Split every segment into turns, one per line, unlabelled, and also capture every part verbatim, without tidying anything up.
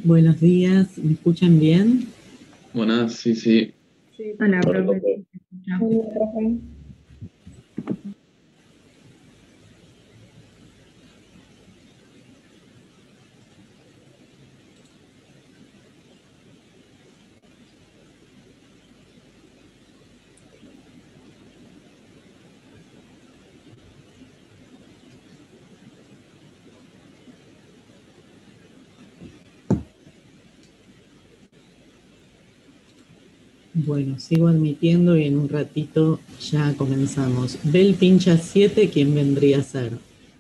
Buenos días, ¿me escuchan bien?
Buenas, sí, sí.
Sí, hola, profe. Sí, te escucho.
Muy bien, profe.
Bueno, sigo admitiendo y en un ratito ya comenzamos. Bel pincha siete, ¿quién vendría a ser?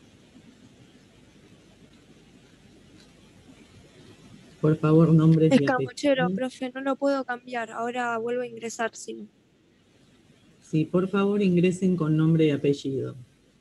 Por favor, nombres y
Escamochero,
apellidos.
profe, no lo puedo cambiar. Ahora vuelvo a ingresar, si no.
Sí, por favor ingresen con nombre y apellido.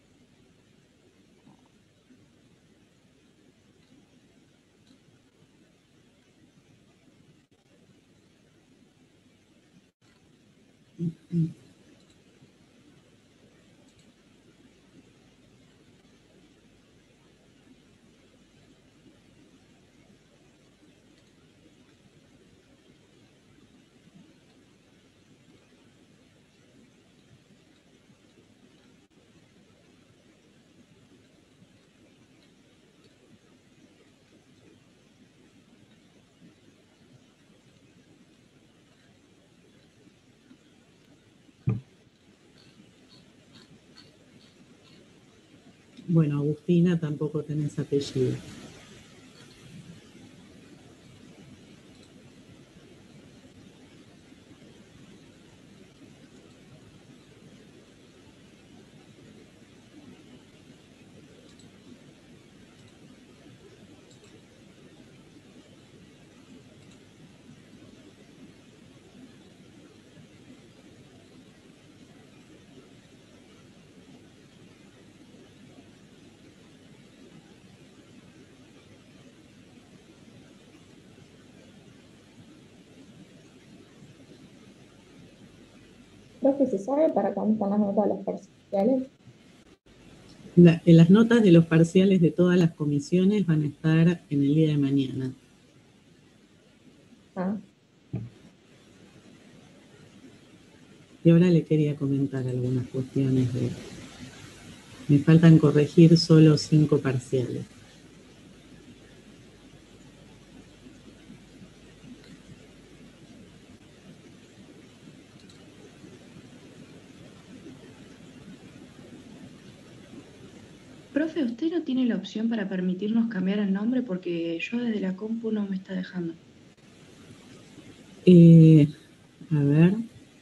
Bueno, Agustina, tampoco tenés apellido.
Profe, ¿se sabe para cuándo están las notas de los parciales?
La- las notas de los parciales de todas las comisiones van a estar en el día de mañana.
Ah,
Y ahora le quería comentar algunas cuestiones de... Me faltan corregir solo cinco parciales.
Profe, ¿usted no tiene la opción para permitirnos cambiar el nombre? Porque yo desde la compu no me está dejando.
Eh, a ver...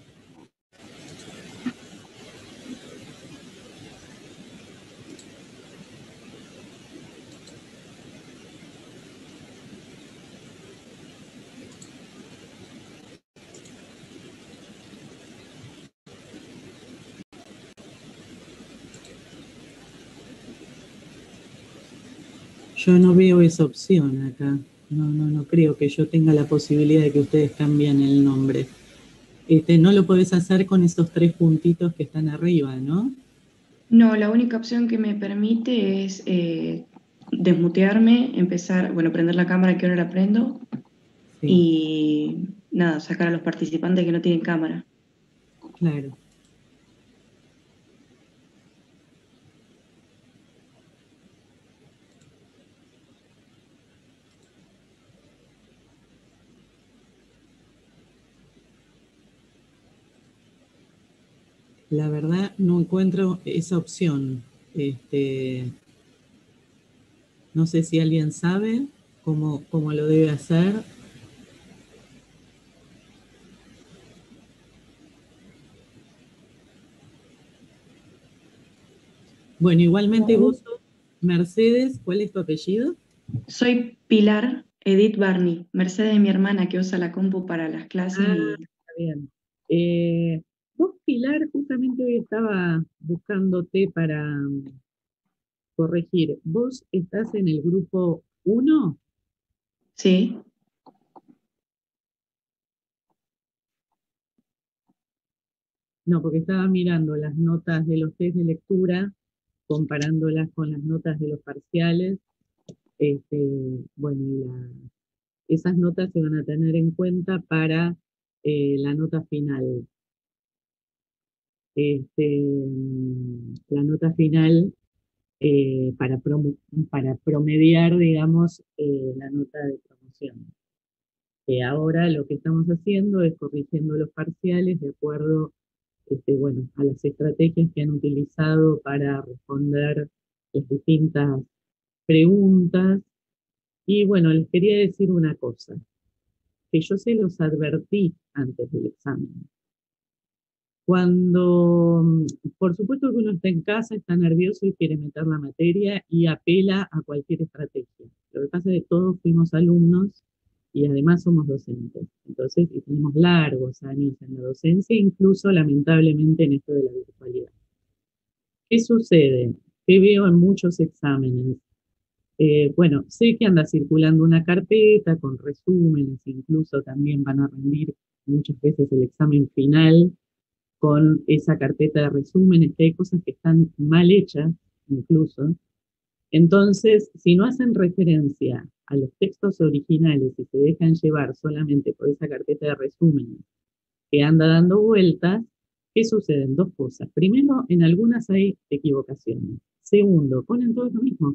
Yo no veo esa opción acá. No, no, no creo que yo tenga la posibilidad de que ustedes cambien el nombre. Este, no lo podés hacer con esos tres puntitos que están arriba, ¿no?
No, la única opción que me permite es eh, desmutearme, empezar, bueno, prender la cámara que ahora la prendo
Sí,
y nada, sacar a los participantes que no tienen cámara.
claro. La verdad no encuentro esa opción. Este, no sé si alguien sabe cómo, cómo lo debe hacer. Bueno, igualmente
no.
vos sos Mercedes, ¿cuál es tu apellido?
Soy Pilar Edith Barney. Mercedes es mi hermana que usa la compu para las clases
Ah,
y
está bien. Eh, vos, Pilar, justamente hoy estaba buscándote para mm, corregir. ¿Vos estás en el grupo uno?
sí.
No, porque estaba mirando las notas de los test de lectura, comparándolas con las notas de los parciales. Este, bueno, y la, esas notas se van a tener en cuenta para eh, la nota final. Este, la nota final eh, para, promo- para promediar, digamos, eh, la nota de promoción. Eh, ahora lo que estamos haciendo es corrigiendo los parciales de acuerdo este, bueno, a las estrategias que han utilizado para responder las distintas preguntas. Y bueno, les quería decir una cosa, que yo se los advertí antes del examen. Cuando, mm, por supuesto que uno está en casa, está nervioso y quiere meter la materia y apela a cualquier estrategia. Lo que pasa es que todos fuimos alumnos y además somos docentes. Entonces, y tenemos largos años en la docencia, incluso lamentablemente en esto de la virtualidad. ¿Qué sucede? Que veo en muchos exámenes. Eh, bueno, sé que anda circulando una carpeta con resúmenes, incluso también van a rendir muchas veces el examen final con esa carpeta de resúmenes, que hay cosas que están mal hechas, incluso. Entonces, si no hacen referencia a los textos originales y se dejan llevar solamente por esa carpeta de resúmenes que anda dando vueltas, ¿qué suceden? Dos cosas. Primero, en algunas hay equivocaciones. Segundo, ponen todo lo mismo.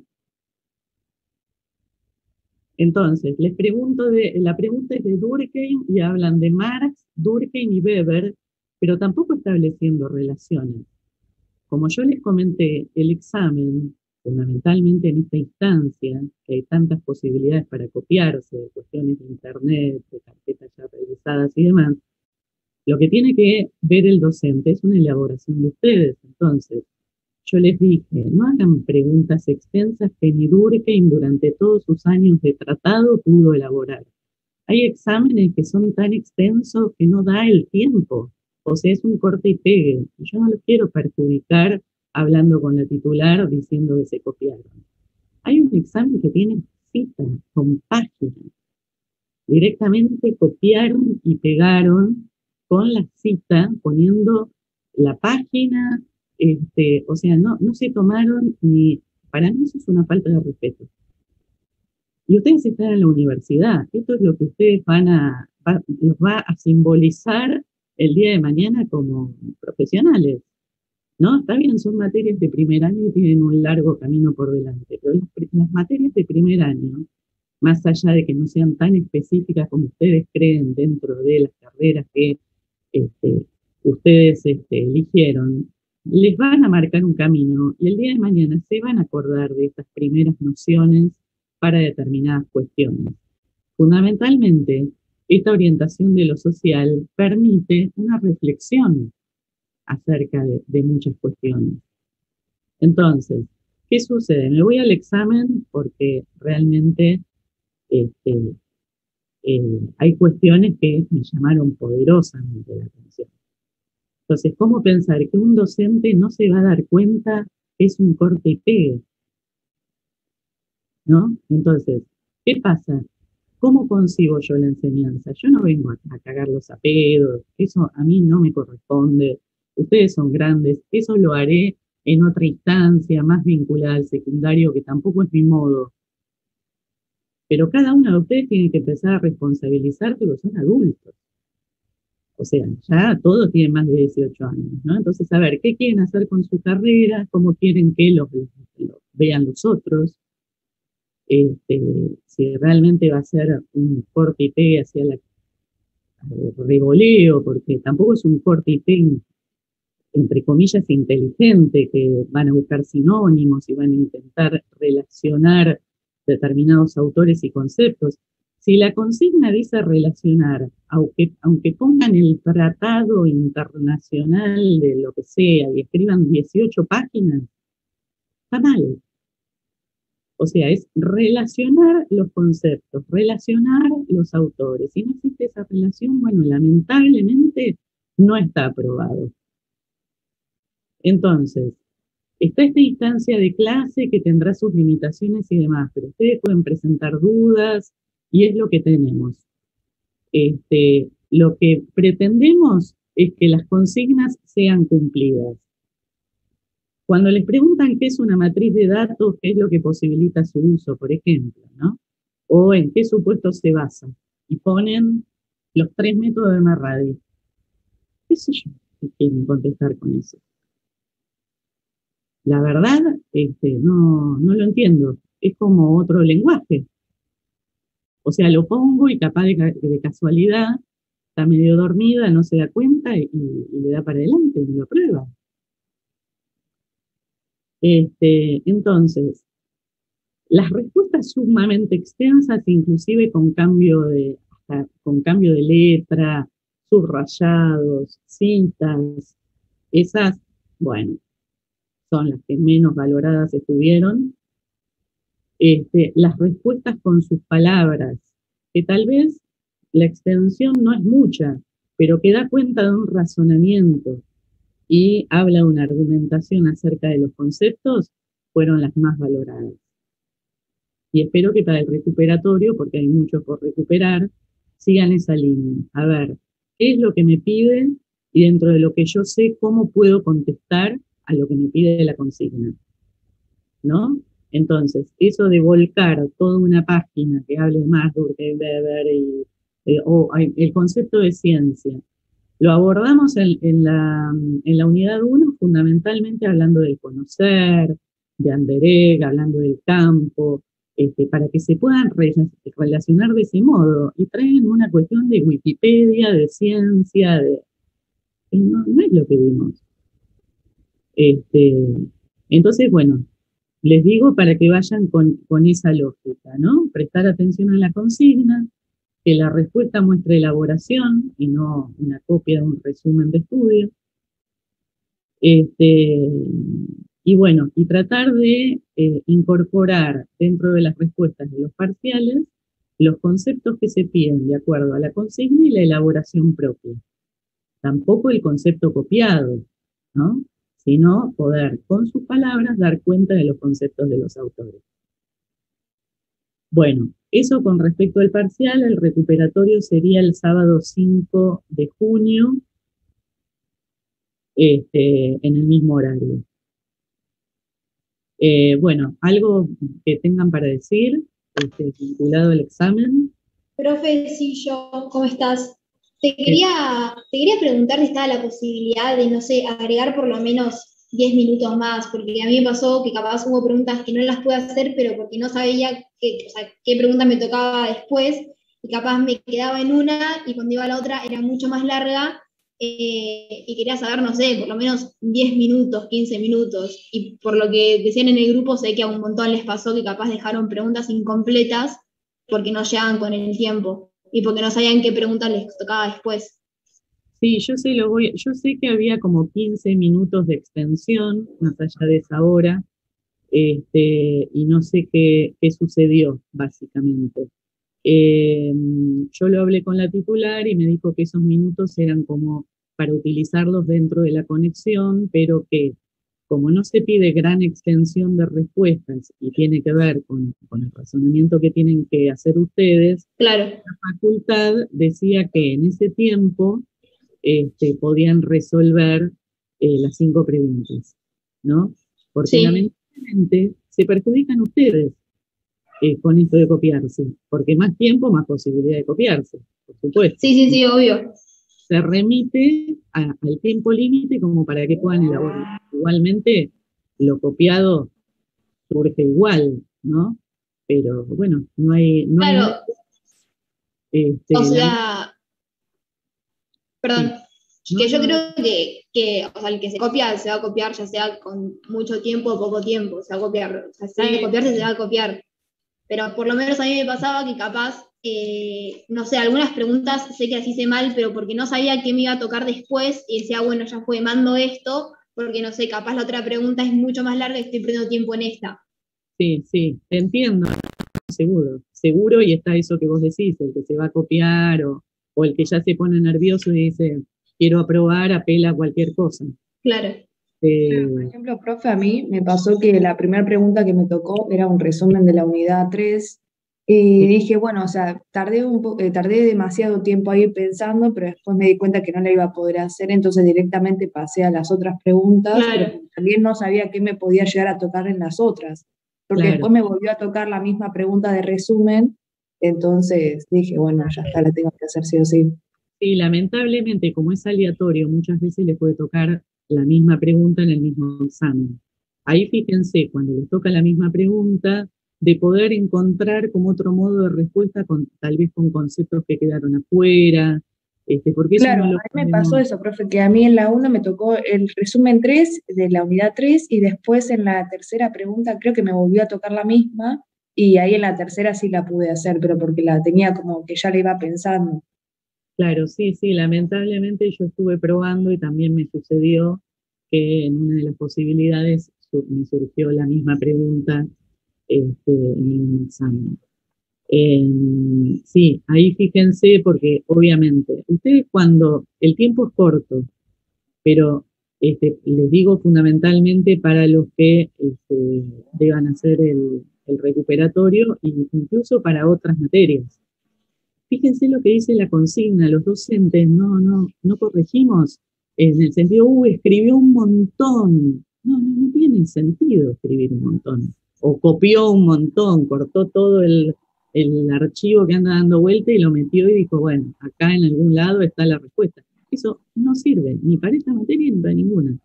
Entonces, les pregunto de, la pregunta es de Durkheim y hablan de Marx, Durkheim y Weber, pero tampoco estableciendo relaciones. Como yo les comenté, el examen, fundamentalmente en esta instancia, que hay tantas posibilidades para copiarse, de cuestiones de internet, de carpetas ya realizadas y demás, lo que tiene que ver el docente es una elaboración de ustedes. Entonces, yo les dije, no hagan preguntas extensas que ni Durkheim durante todos sus años de tratado pudo elaborar. Hay exámenes que son tan extensos que no da el tiempo. O sea, es un corte y pegue. Y yo no los quiero perjudicar hablando con la titular diciendo que se copiaron. Hay un examen que tiene citas con páginas. Directamente copiaron y pegaron con la cita, poniendo la página, este, o sea, no, no se tomaron ni, para mí eso es una falta de respeto. Y ustedes están en la universidad, esto es lo que ustedes van a, va, los va a simbolizar el día de mañana como profesionales, ¿no? Está bien, son materias de primer año y tienen un largo camino por delante, pero las, las materias de primer año, más allá de que no sean tan específicas como ustedes creen dentro de las carreras que este, ustedes este, eligieron, les van a marcar un camino y el día de mañana se van a acordar de estas primeras nociones para determinadas cuestiones. Fundamentalmente, esta orientación de lo social permite una reflexión acerca de, de muchas cuestiones. Entonces, ¿qué sucede? Me voy al examen porque realmente este, eh, hay cuestiones que me llamaron poderosamente la atención. Entonces, ¿cómo pensar que un docente no se va a dar cuenta que es un corte y pegue? ¿No? Entonces, ¿qué pasa? ¿Cómo concibo yo la enseñanza? Yo no vengo a, a cagarlos a pedos, eso a mí no me corresponde. Ustedes son grandes, eso lo haré en otra instancia más vinculada al secundario, que tampoco es mi modo. Pero cada uno de ustedes tiene que empezar a responsabilizarse porque son adultos. O sea, ya todos tienen más de dieciocho años, ¿no? Entonces, a ver, ¿qué quieren hacer con su carrera? ¿Cómo quieren que los, los vean los otros? Este, si realmente va a ser un corte y pegue hacia la revoleo, porque tampoco es un corte y pegue, entre comillas, inteligente, que van a buscar sinónimos y van a intentar relacionar determinados autores y conceptos. Si la consigna dice relacionar, aunque, aunque pongan el tratado internacional de lo que sea y escriban dieciocho páginas, está mal. O sea, es relacionar los conceptos, relacionar los autores. Si no existe esa relación, bueno, lamentablemente no está aprobado. Entonces, está esta instancia de clase que tendrá sus limitaciones y demás, pero ustedes pueden presentar dudas y es lo que tenemos. Este, lo que pretendemos es que las consignas sean cumplidas. Cuando les preguntan qué es una matriz de datos, qué es lo que posibilita su uso, por ejemplo, ¿no? o en qué supuesto se basa. Y ponen los tres métodos de Merradi. ¿Qué sé yo? ¿Qué quieren contestar con eso? La verdad, este, no, no lo entiendo. Es como otro lenguaje. O sea, lo pongo y capaz de, ca- de casualidad está medio dormida, no se da cuenta y, y le da para adelante y lo prueba. Este, entonces, las respuestas sumamente extensas, inclusive con cambio de, hasta con cambio de letra, subrayados, citas, esas, bueno, son las que menos valoradas estuvieron. Este, las respuestas con sus palabras, que tal vez la extensión no es mucha, pero que da cuenta de un razonamiento y habla de una argumentación acerca de los conceptos, fueron las más valoradas. Y espero que para el recuperatorio, porque hay mucho por recuperar, sigan esa línea. A ver, ¿qué es lo que me piden? Y dentro de lo que yo sé, ¿cómo puedo contestar a lo que me pide la consigna? ¿No? Entonces, eso de volcar toda una página que hable más de Weber y, eh, o hay- el concepto de ciencia, lo abordamos en, en la, en la unidad uno fundamentalmente hablando del conocer, de Anderegg, hablando del campo, este, para que se puedan re- relacionar de ese modo y traen una cuestión de Wikipedia, de ciencia, de, y no, no es lo que vimos. Este, entonces, bueno, les digo para que vayan con, con esa lógica, ¿no? Prestar atención a la consigna, que la respuesta muestre elaboración y no una copia de un resumen de estudio. Este, y bueno, y tratar de eh, incorporar dentro de las respuestas de los parciales los conceptos que se piden de acuerdo a la consigna y la elaboración propia. Tampoco el concepto copiado, ¿no? Sino poder, con sus palabras, dar cuenta de los conceptos de los autores. Bueno, eso con respecto al parcial, el recuperatorio sería el sábado cinco de junio, este, en el mismo horario. Eh, bueno, algo que tengan para decir, este, vinculado al examen.
Profe, sí, yo, ¿cómo estás? Te quería, te quería preguntar si estaba la posibilidad de, no sé, agregar por lo menos diez minutos más, porque a mí me pasó que capaz hubo preguntas que no las pude hacer, pero porque no sabía qué, o sea, qué pregunta me tocaba después, y capaz me quedaba en una, y cuando iba a la otra era mucho más larga, eh, y quería saber, no sé, por lo menos diez minutos, quince minutos, y por lo que decían en el grupo, sé que a un montón les pasó que capaz dejaron preguntas incompletas, porque no llegaban con el tiempo y porque no sabían qué pregunta les tocaba después.
Sí, yo sé, lo voy, yo sé que había como quince minutos de extensión, más allá de esa hora, este, y no sé qué, qué sucedió, básicamente. Eh, yo lo hablé con la titular y me dijo que esos minutos eran como para utilizarlos dentro de la conexión, pero que como no se pide gran extensión de respuestas y tiene que ver con, con el razonamiento que tienen que hacer ustedes,
claro.
la facultad decía que en ese tiempo este, podían resolver eh, las cinco preguntas, ¿no? Porque
sí.
lamentablemente se perjudican ustedes eh, con esto de copiarse, porque más tiempo, más posibilidad de copiarse, por supuesto.
Sí, sí, sí, obvio.
Se remite a, al tiempo límite como para que puedan elaborar. Igualmente, lo copiado surge igual, ¿no? Pero bueno, no hay... No
claro,
hay este,
o sea,
la...
perdón,
sí.
que
no,
yo
no,
creo que, que, o sea, el que se copia se va a copiar ya sea con mucho tiempo o poco tiempo, se va a copiar, o sea, si sabe copiarse se va a copiar, pero por lo menos a mí me pasaba que capaz, eh, no sé, algunas preguntas sé que las hice mal, pero porque no sabía qué me iba a tocar después y decía, bueno, ya fue, mando esto, porque no sé, capaz la otra pregunta es mucho más larga y estoy perdiendo tiempo en esta.
Sí, sí, te entiendo, seguro, seguro, y está eso que vos decís, el que se va a copiar o, o el que ya se pone nervioso y dice, quiero aprobar, apela a cualquier cosa.
Claro.
Eh,
Claro, por ejemplo, profe, a mí me pasó que la primera pregunta que me tocó era un resumen de la unidad tres y
Sí.
dije, bueno, o sea, tardé, un po- eh, tardé demasiado tiempo ahí pensando, pero después me di cuenta que no la iba a poder hacer, entonces directamente pasé a las otras preguntas,
Claro.
pero también no sabía qué me podía llegar a tocar en las otras, porque
Claro.
después me volvió a tocar la misma pregunta de resumen Entonces dije, bueno, ya está, la tengo que hacer sí o sí.
Sí, lamentablemente, como es aleatorio, muchas veces le puede tocar la misma pregunta en el mismo examen. Ahí fíjense, cuando les toca la misma pregunta, de poder encontrar como otro modo de respuesta, con, tal vez con conceptos que quedaron afuera, este, porque eso
Claro,
no
a
lo
mí me pasó
podemos...
eso, profe, que a mí en la uno me tocó el resumen tres de la unidad tres y después en la tercera pregunta creo que me volvió a tocar la misma y ahí en la tercera sí la pude hacer, pero porque la tenía como que ya la iba pensando.
Claro, sí, sí, lamentablemente yo estuve probando y también me sucedió que en una de las posibilidades su- me surgió la misma pregunta este, en el mismo examen. Eh, sí, ahí fíjense porque obviamente, ustedes cuando el tiempo es corto, pero este, les digo fundamentalmente para los que este, deban hacer el, el recuperatorio e incluso para otras materias. Fíjense lo que dice la consigna, los docentes no, no, no corregimos en el sentido, uh, escribió un montón. No, no, no tiene sentido escribir un montón. O copió un montón, cortó todo el, el archivo que anda dando vuelta y lo metió y dijo, bueno, acá en algún lado está la respuesta. Eso no sirve, ni para esta materia ni para ninguna.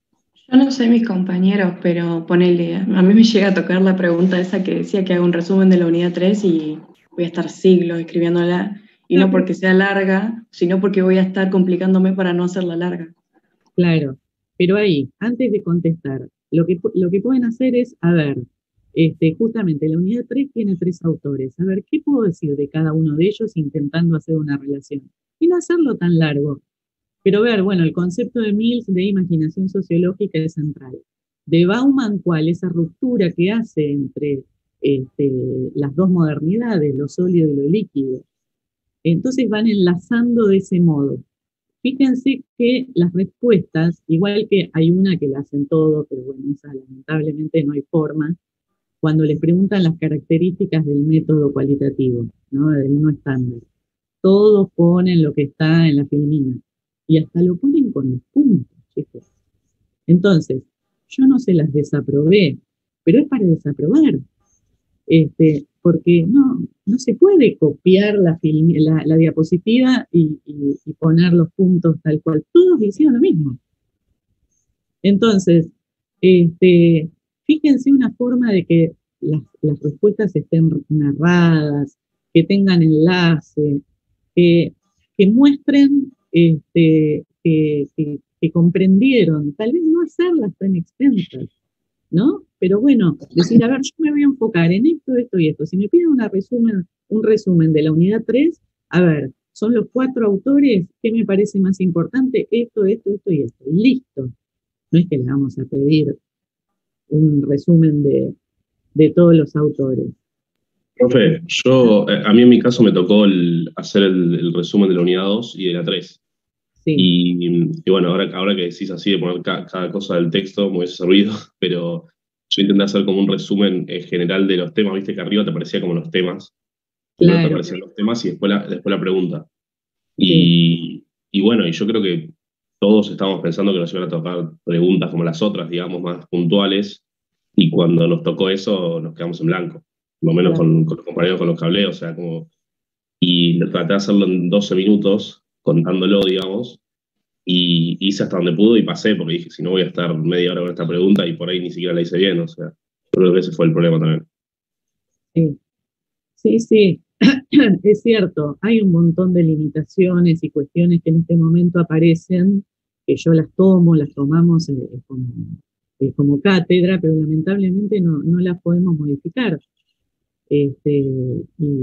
Yo no sé mis compañeros, pero ponele, a mí me llega a tocar la pregunta esa que decía que hago un resumen de la unidad tres y voy a estar siglos escribiéndola, y no porque sea larga, sino porque voy a estar complicándome para no hacerla larga.
Claro, pero ahí, antes de contestar, lo que, pu- lo que pueden hacer es, a ver, este, justamente la unidad tres tiene tres autores, a ver, ¿qué puedo decir de cada uno de ellos intentando hacer una relación? Y no hacerlo tan largo, pero ver, bueno, el concepto de Mills de imaginación sociológica es central. De Bauman, ¿cuál? Esa ruptura que hace entre este, las dos modernidades, lo sólido y lo líquido. Entonces van enlazando de ese modo. Fíjense que las respuestas, igual que hay una que la hacen todos, pero bueno, esa lamentablemente no hay forma, cuando les preguntan las características del método cualitativo, ¿no? Del no estándar. Todos ponen lo que está en la filmina y hasta lo ponen con los puntos, chicos. Entonces, yo no se las desaprobé, pero es para desaprobar. Este, porque no, no se puede copiar la, film, la, la diapositiva y, y, y poner los puntos tal cual. Todos hicieron lo mismo. Entonces, este, fíjense una forma de que las, las respuestas estén narradas, que tengan enlace, que, que muestren este, que, que, que comprendieron, tal vez no hacerlas tan extensas, ¿no? Pero bueno, decir, a ver, yo me voy a enfocar en esto, esto y esto. Si me piden una resumen, un resumen de la unidad tres, a ver, son los cuatro autores, ¿qué me parece más importante? Esto, esto, esto y esto. Y listo. No es que le vamos a pedir un resumen de, de todos los autores.
Profe, yo, eh, a mí en mi caso me tocó el- hacer el, el resumen de la unidad dos y de la tres.
Sí,
Y, y bueno, ahora, ahora que decís así de poner ca- cada cosa del texto, me hubiese servido, pero yo intenté hacer como un resumen eh, general de los temas, viste que arriba te aparecía como los temas, primero te
claro,
aparecían los temas y después la, después la pregunta.
sí,
Y, y bueno, y yo creo que todos estábamos pensando que nos iban a tocar preguntas como las otras, digamos, más puntuales, y cuando nos tocó eso nos quedamos en blanco, por lo menos
claro.
con, con los compañeros con los que hablé, o sea, como, y traté de hacerlo en doce minutos, contándolo, digamos, y hice hasta donde pude y pasé, porque dije, si no voy a estar media hora con esta pregunta y por ahí ni siquiera la hice bien, o sea, yo creo que ese fue el problema también.
Sí, sí, sí, es cierto, hay un montón de limitaciones y cuestiones que en este momento aparecen, que yo las tomo, las tomamos eh, como, eh, como cátedra, pero lamentablemente no, no las podemos modificar. Este, y,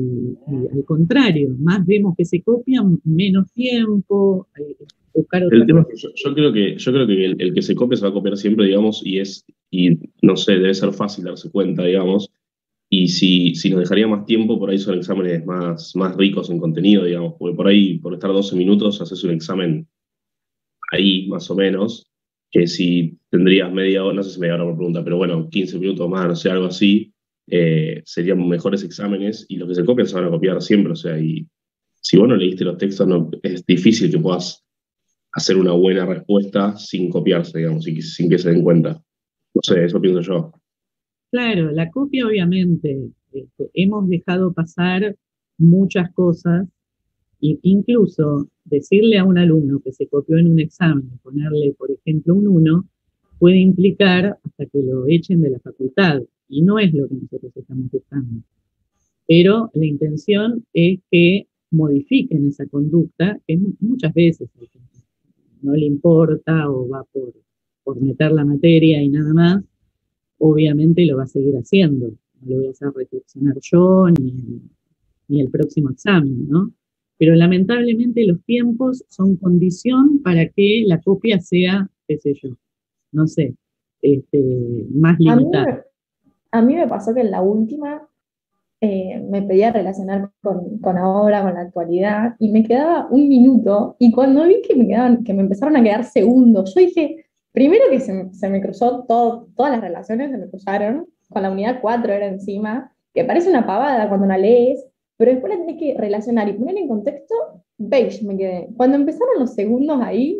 y al contrario, más vemos que se copian, menos tiempo, eh, buscar
El
otras
tema es que yo, yo creo que, yo creo que el, el que se copia se va a copiar siempre, digamos, y es, y no sé, debe ser fácil darse cuenta, digamos, y si, si nos dejaría más tiempo, por ahí son exámenes más, más ricos en contenido, digamos, porque por ahí, por estar doce minutos, haces un examen ahí, más o menos, que si tendrías media hora, no sé si media hora por pregunta, pero bueno, quince minutos más, no sé, algo así, eh, serían mejores exámenes, y los que se copian se van a copiar siempre, o sea, y si vos no leíste los textos, no, es difícil que puedas hacer una buena respuesta sin copiarse, digamos, y que- sin que se den cuenta. No sé, eso pienso yo.
Claro, la copia obviamente, este, hemos dejado pasar muchas cosas, e incluso decirle a un alumno que se copió en un examen, ponerle, por ejemplo, un uno, puede implicar hasta que lo echen de la facultad, y no es lo que nosotros estamos buscando. Pero la intención es que modifiquen esa conducta, que muchas veces no le importa o va por, por meter la materia y nada más, obviamente lo va a seguir haciendo. No lo voy a hacer reflexionar yo ni el, ni el próximo examen, ¿no? Pero lamentablemente los tiempos son condición para que la copia sea, qué sé yo, no sé, este, más
A mí,
limitada.
me, a mí me pasó que en la última eh, me pedía relacionar con, con ahora, con la actualidad, y me quedaba un minuto, y cuando vi que me, quedaban, que me empezaron a quedar segundos, yo dije, primero que se, se me cruzó todo, todas las relaciones se me cruzaron, con la unidad cuatro era encima, que parece una pavada cuando la lees, pero después la tenés que relacionar y poner en contexto, beige me quedé. Cuando empezaron los segundos ahí,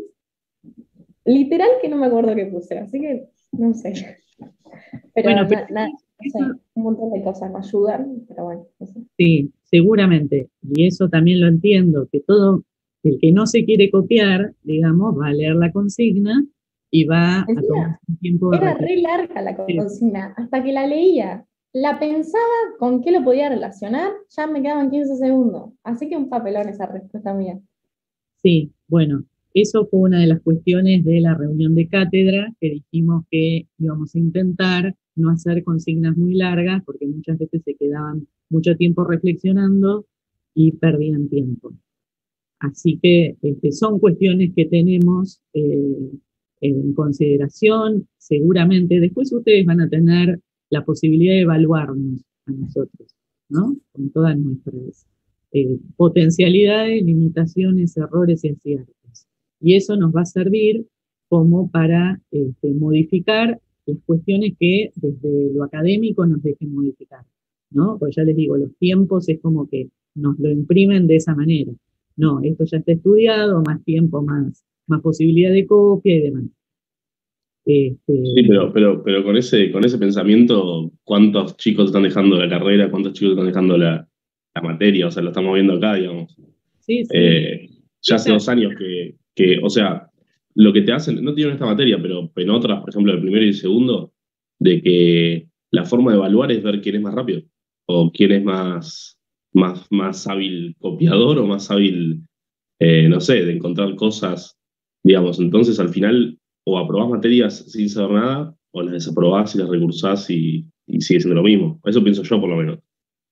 literal que no me acuerdo qué puse, así que no sé. Pero,
Bueno,
na-
pero
na- no sé,
eso,
un montón de cosas me ayudan, pero bueno, no sé.
sí, seguramente, y eso también lo entiendo, que todo, el que no se quiere copiar, digamos, va a leer la consigna y va a tomar
Encima,
un tiempo de
era re
reflexión.
larga la consigna, hasta que la leía, la pensaba con qué lo podía relacionar, ya me quedaban quince segundos. Así que un papelón esa respuesta mía.
Sí, bueno, eso fue una de las cuestiones de la reunión de cátedra, que dijimos que íbamos a intentar no hacer consignas muy largas, porque muchas veces se quedaban mucho tiempo reflexionando y perdían tiempo. Así que este, son cuestiones que tenemos eh, en consideración, seguramente. Después ustedes van a tener la posibilidad de evaluarnos a nosotros, ¿no? Con todas nuestras eh, potencialidades, limitaciones, errores y aciertos. Y eso nos va a servir como para este, modificar las cuestiones que desde lo académico nos dejen modificar, ¿no? Porque ya les digo, los tiempos es como que nos lo imprimen de esa manera. No, esto ya está estudiado, más tiempo, más, más posibilidad de copia y demás. Este,
Sí, pero, pero, pero con ese, con ese pensamiento, ¿cuántos chicos están dejando la carrera? ¿Cuántos chicos están dejando la, la materia? O sea, lo estamos viendo acá, digamos.
sí, sí.
Eh, ya hace
Esa-
dos años que, que, o sea, lo que te hacen, no tienen esta materia, pero en otras, por ejemplo, el primero y el segundo, de que la forma de evaluar es ver quién es más rápido, o quién es más, más, más hábil copiador, o más hábil, eh, no sé, de encontrar cosas, digamos. Entonces, al final, o aprobás materias sin saber nada, o las desaprobás y las recursás y, y sigue siendo lo mismo. Eso pienso yo, por lo menos.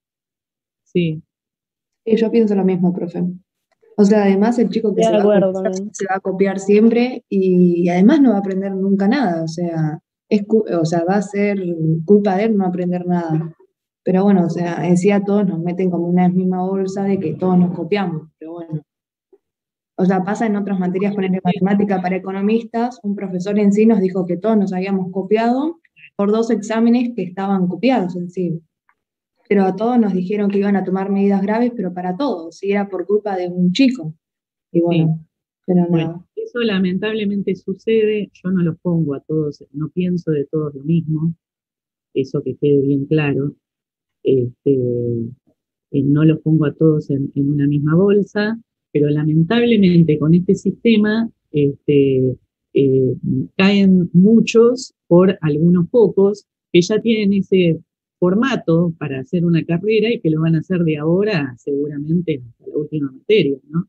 sí,
Y yo pienso lo mismo, profe. O sea, además el chico que
Estoy
se
de
va a
acuerdo
copiar,
también.
se va a copiar siempre y, y además no va a aprender nunca nada. O sea, es, cu- o sea, va a ser culpa de él no aprender nada. Pero bueno, o sea, decía todos nos meten como una misma bolsa de que todos nos copiamos. Pero bueno, o sea, pasa en otras materias, ponerle matemática para economistas, un profesor en sí nos dijo que todos nos habíamos copiado por dos exámenes que estaban copiados en sí. Pero a todos nos dijeron que iban a tomar medidas graves, pero para todos, y era por culpa de un chico. Y
sí.
bueno, pero
Bueno,
nada.
eso lamentablemente sucede. Yo no los pongo a todos, no pienso de todos lo mismo, eso que quede bien claro. Este, eh, no los pongo a todos en, en una misma bolsa, pero lamentablemente con este sistema este, eh, caen muchos por algunos pocos que ya tienen ese formato para hacer una carrera y que lo van a hacer de ahora seguramente hasta la última materia, ¿no?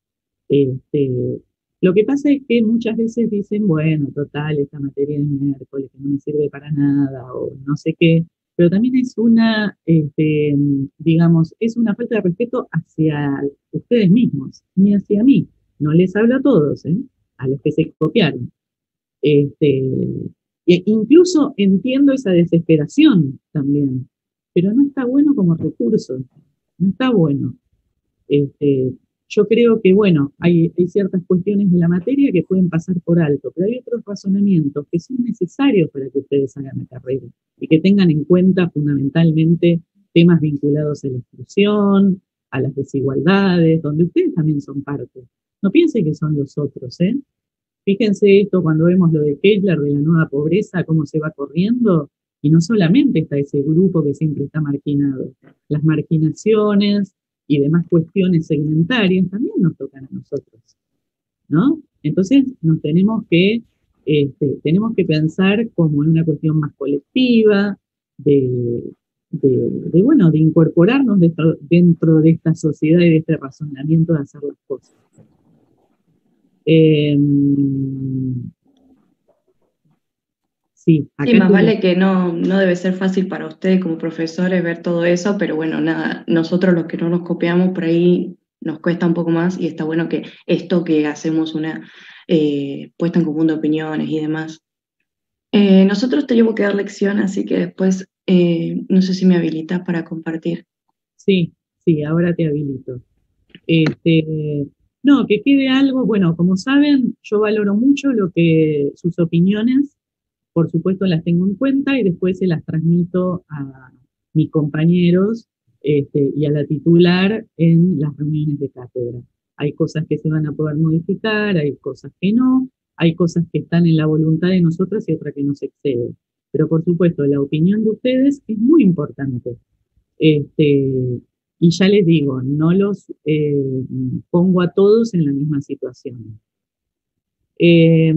Este, lo que pasa es que muchas veces dicen, bueno, total, esta materia es miércoles, que no me sirve para nada, o no sé qué, pero también es una, este, digamos, es una falta de respeto hacia ustedes mismos, ni hacia mí. No les hablo a todos, ¿eh? A los que se copiaron. Este, e incluso entiendo esa desesperación también, pero no está bueno como recurso, no está bueno. Este, yo creo que, bueno, hay, hay ciertas cuestiones de la materia que pueden pasar por alto, pero hay otros razonamientos que son necesarios para que ustedes hagan la carrera y que tengan en cuenta fundamentalmente temas vinculados a la exclusión, a las desigualdades, donde ustedes también son parte. No piensen que son los otros, ¿eh? Fíjense esto cuando vemos lo de Kessler, de la nueva pobreza, cómo se va corriendo, y no solamente está ese grupo que siempre está marginado, las marginaciones, y demás cuestiones segmentarias también nos tocan a nosotros, ¿no? Entonces nos tenemos que, este, tenemos que pensar como en una cuestión más colectiva, de, de, de, bueno, de incorporarnos dentro, dentro de esta sociedad y de este razonamiento de hacer las cosas. Eh, sí, acá
Sí, más
tuve-
vale que no, no debe ser fácil para ustedes como profesores ver todo eso, pero bueno, nada, nosotros los que no nos copiamos por ahí nos cuesta un poco más y está bueno que esto que hacemos una eh, puesta en común de opiniones y demás. Eh, nosotros tenemos que dar lección, así que después eh, no sé si me habilitas para compartir.
sí, sí, ahora te habilito. Este, no, que quede algo, bueno, como saben, yo valoro mucho lo que sus opiniones, por supuesto las tengo en cuenta y después se las transmito a mis compañeros este, y a la titular en las reuniones de cátedra. Hay cosas que se van a poder modificar, hay cosas que no, hay cosas que están en la voluntad de nosotras y otras que nos exceden. Pero por supuesto, la opinión de ustedes es muy importante. Este, y ya les digo, no los eh, pongo a todos en la misma situación. Eh,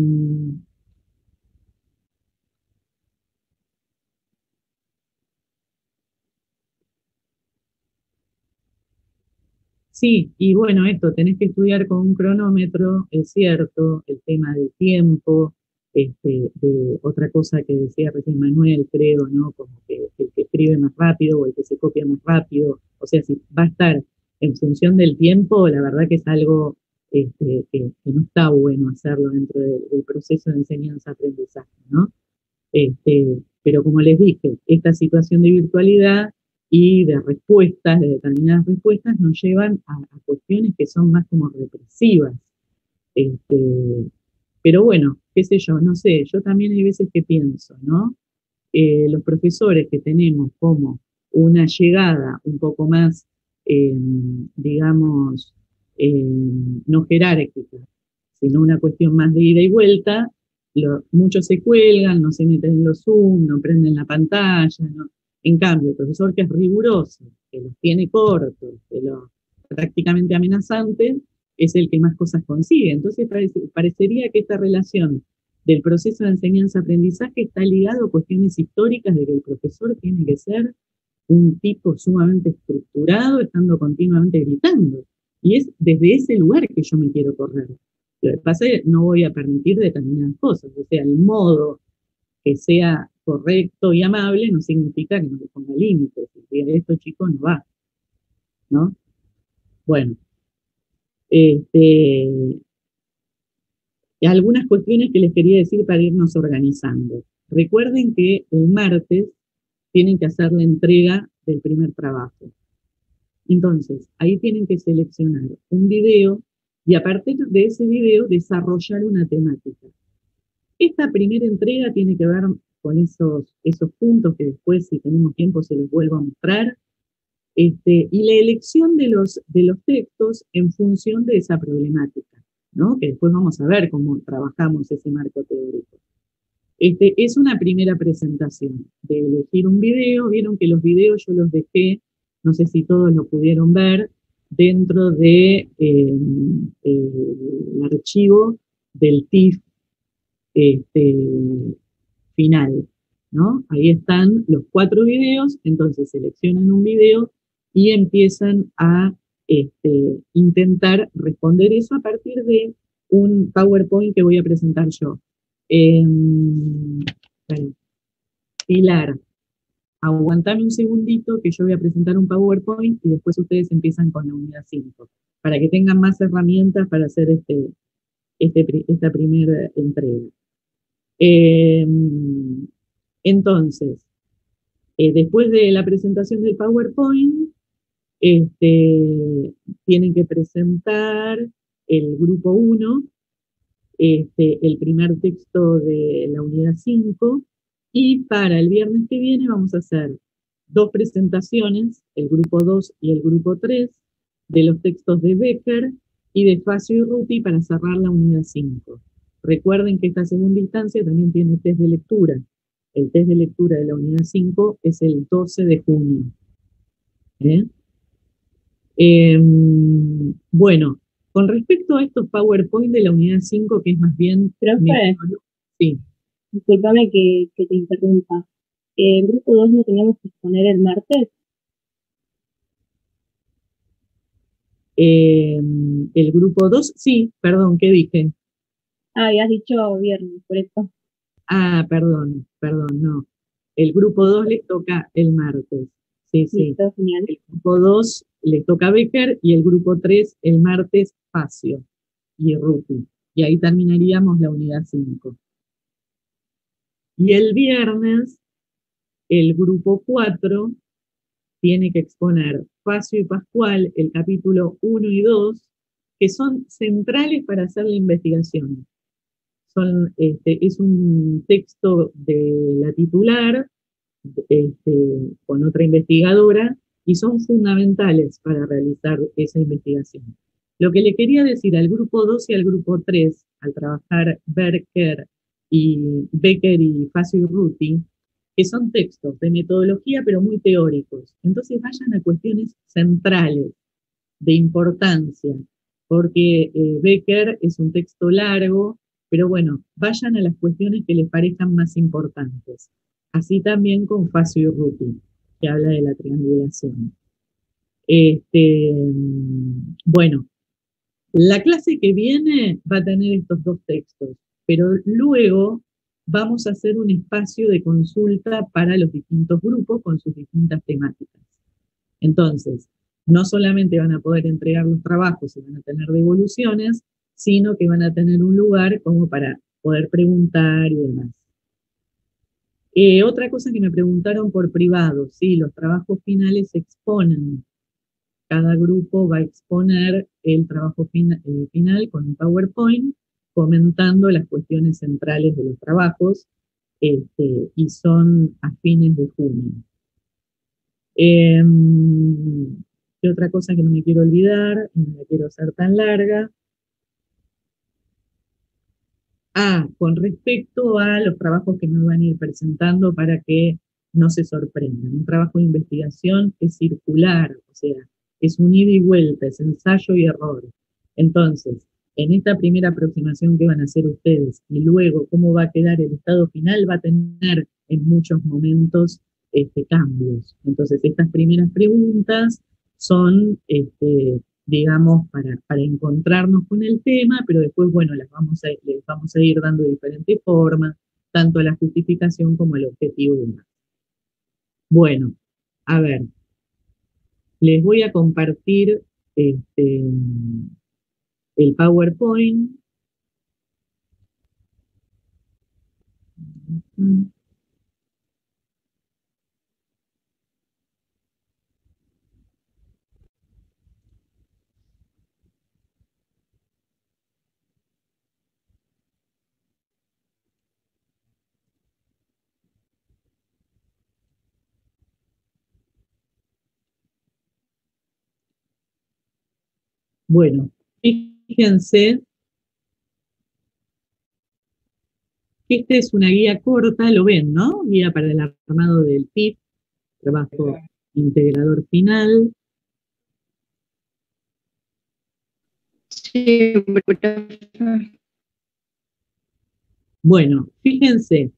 sí, y bueno, esto, tenés que estudiar con un cronómetro, es cierto, el tema del tiempo, este, de otra cosa que decía recién Manuel, creo, ¿no? Como que el que escribe más rápido o el que se copia más rápido, o sea, si va a estar en función del tiempo, la verdad que es algo este, que, que no está bueno hacerlo dentro del, del proceso de enseñanza-aprendizaje, ¿no? Este, pero como les dije, esta situación de virtualidad y de respuestas, de determinadas respuestas, nos llevan a, a cuestiones que son más como represivas. Este, pero bueno, qué sé yo, no sé, yo también hay veces que pienso, ¿no? Eh, los profesores que tenemos como una llegada un poco más, eh, digamos, eh, no jerárquica, sino una cuestión más de ida y vuelta, lo, muchos se cuelgan, no se meten en los Zoom, no prenden la pantalla, ¿no? En cambio, el profesor que es riguroso, que los tiene cortos, que los prácticamente amenazantes, es el que más cosas consigue. Entonces parece, parecería que esta relación del proceso de enseñanza-aprendizaje está ligado a cuestiones históricas de que el profesor tiene que ser un tipo sumamente estructurado, estando continuamente gritando. Y es desde ese lugar que yo me quiero correr. Lo que pasa es que no voy a permitir determinadas cosas. O sea, el modo que sea correcto y amable no significa que no le ponga límites. Si esto, chicos, no va. ¿No? Bueno. Este, algunas cuestiones que les quería decir para irnos organizando. Recuerden que el martes tienen que hacer la entrega del primer trabajo. Entonces, ahí tienen que seleccionar un video y a partir de ese video desarrollar una temática. Esta primera entrega tiene que ver con esos, esos puntos que después, si tenemos tiempo, se los vuelvo a mostrar. Este, y la elección de los, de los textos en función de esa problemática, ¿no? Que después vamos a ver cómo trabajamos ese marco teórico. Este, es una primera presentación de elegir un video. Vieron que los videos yo los dejé, no sé si todos lo pudieron ver, dentro de, eh, el archivo del T I F este, final, ¿no? Ahí están los cuatro videos, entonces seleccionan un video y empiezan a este, intentar responder eso a partir de un PowerPoint que voy a presentar yo. Eh, bueno, Pilar, aguantame un segundito que yo voy a presentar un PowerPoint y después ustedes empiezan con la unidad cinco, para que tengan más herramientas para hacer este, este, esta primera entrega. Eh, entonces, eh, después de la presentación del PowerPoint, este, tienen que presentar el grupo uno, este, el primer texto de la unidad cinco, y para el viernes que viene vamos a hacer dos presentaciones, el grupo dos y el grupo tres, de los textos de Becker y de Facio y Ruti para cerrar la unidad cinco. Recuerden que esta segunda instancia también tiene test de lectura. El test de lectura de la unidad cinco es el doce de junio. ¿Eh? Eh, bueno, con respecto a estos PowerPoint de la unidad cinco, que es más bien...
Profe,
Sí.
discúlpame que, que te interrumpa. ¿El grupo dos no teníamos que exponer el martes?
Eh, el grupo dos, sí, perdón, ¿qué dije?
Ah, habías dicho viernes, por eso.
Ah, perdón, perdón, no. El grupo dos les toca el martes. Sí, sí.
Listo, genial.
El grupo dos les toca Becker y el grupo tres el martes Facio y Ruti. Y ahí terminaríamos la unidad cinco. Y el viernes el grupo cuatro tiene que exponer Facio y Pascual, el capítulo uno y dos, que son centrales para hacer la investigación. Son, este, es un texto de la titular, este, con otra investigadora, y son fundamentales para realizar esa investigación. Lo que le quería decir al grupo dos y al grupo tres, al trabajar Becker y, Becker y Facio y Ruti, que son textos de metodología pero muy teóricos. Entonces vayan a cuestiones centrales, de importancia, porque eh, Becker es un texto largo, pero bueno, vayan a las cuestiones que les parezcan más importantes. Así también con Facio y Ruti, que habla de la triangulación. Este, bueno, la clase que viene va a tener estos dos textos, pero luego vamos a hacer un espacio de consulta para los distintos grupos con sus distintas temáticas. Entonces, no solamente van a poder entregar los trabajos y van a tener devoluciones, sino que van a tener un lugar como para poder preguntar y demás. Eh, otra cosa que me preguntaron por privado, sí, los trabajos finales se exponen. Cada grupo va a exponer el trabajo fina, eh, final con un PowerPoint comentando las cuestiones centrales de los trabajos, este, y son a fines de junio. Eh, ¿Qué otra cosa que no me quiero olvidar? No la quiero hacer tan larga. Ah, con respecto a los trabajos que me van a ir presentando para que no se sorprendan. Un trabajo de investigación es circular, o sea, es un ida y vuelta, es ensayo y error. Entonces, en esta primera aproximación que van a hacer ustedes y luego cómo va a quedar el estado final, va a tener en muchos momentos este, cambios. Entonces, estas primeras preguntas son, este, digamos, para, para encontrarnos con el tema, pero después, bueno, las vamos a, les vamos a ir dando de diferentes formas, tanto a la justificación como al objetivo y demás. Bueno, a ver, les voy a compartir este, el PowerPoint. Bueno, fíjense que esta es una guía corta, lo ven, ¿no? Guía para el armado del P I F, trabajo integrador final.
Sí,
bueno, fíjense.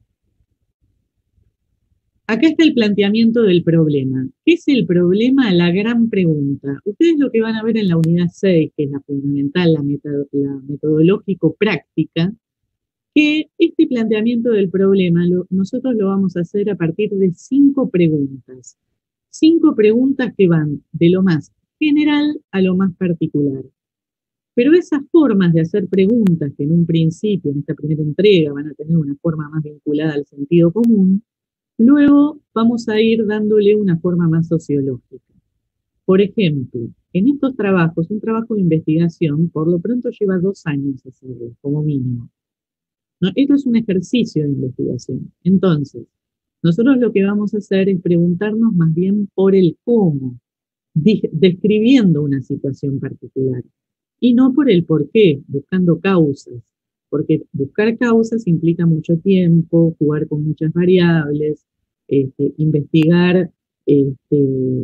Acá está el planteamiento del problema. ¿Qué es el problema? La gran pregunta. Ustedes lo que van a ver en la unidad seis, que es la fundamental, la, metodo, la metodológico-práctica, que este planteamiento del problema lo, nosotros lo vamos a hacer a partir de cinco preguntas. Cinco preguntas que van de lo más general a lo más particular. Pero esas formas de hacer preguntas, que en un principio, en esta primera entrega, van a tener una forma más vinculada al sentido común, luego vamos a ir dándole una forma más sociológica. Por ejemplo, en estos trabajos, un trabajo de investigación, por lo pronto lleva dos años hacerlo, como mínimo. ¿No? Esto es un ejercicio de investigación. Entonces, nosotros lo que vamos a hacer es preguntarnos más bien por el cómo, describiendo una situación particular, y no por el por qué, buscando causas, porque buscar causas implica mucho tiempo, jugar con muchas variables, este, investigar este,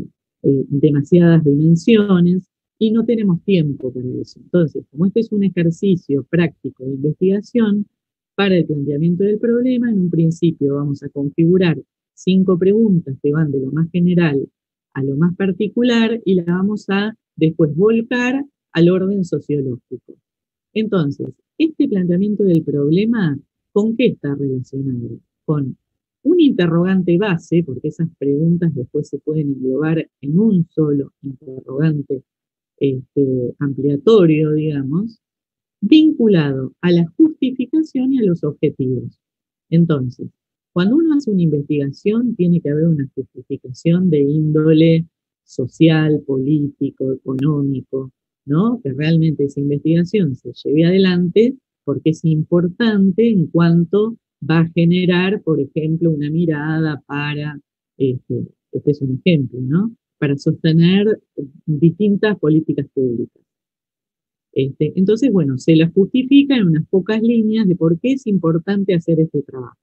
eh, demasiadas dimensiones y no tenemos tiempo para eso. Entonces, como este es un ejercicio práctico de investigación, para el planteamiento del problema, en un principio vamos a configurar cinco preguntas que van de lo más general a lo más particular y la vamos a después volcar al orden sociológico. Entonces, este planteamiento del problema, ¿con qué está relacionado? Con un interrogante base, porque esas preguntas después se pueden englobar en un solo interrogante este, ampliatorio, digamos, vinculado a la justificación y a los objetivos. Entonces, cuando uno hace una investigación, tiene que haber una justificación de índole social, político, económico, ¿no? Que realmente esa investigación se lleve adelante porque es importante en cuanto va a generar, por ejemplo, una mirada para, este, este es un ejemplo, ¿no? Para sostener distintas políticas públicas. Este, entonces, bueno, se la justifica en unas pocas líneas de por qué es importante hacer este trabajo.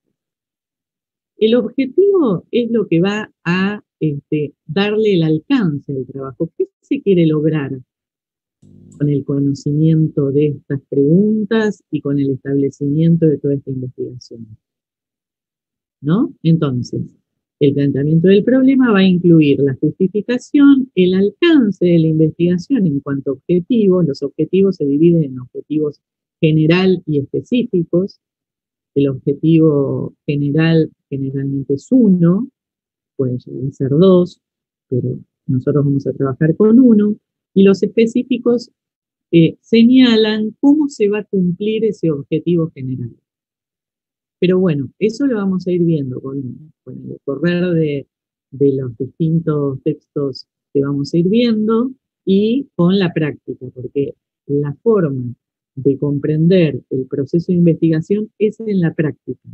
El objetivo es lo que va a este, darle el alcance al trabajo. ¿Qué se quiere lograr con el conocimiento de estas preguntas y con el establecimiento de toda esta investigación? ¿No? Entonces, el planteamiento del problema va a incluir la justificación, el alcance de la investigación en cuanto a objetivos. Los objetivos se dividen en objetivos general y específicos. El objetivo general generalmente es uno, pueden llegar a ser dos, pero nosotros vamos a trabajar con uno. Y los específicos eh, señalan cómo se va a cumplir ese objetivo general. Pero bueno, eso lo vamos a ir viendo con, con el correr de, de los distintos textos que vamos a ir viendo y con la práctica, porque la forma de comprender el proceso de investigación es en la práctica.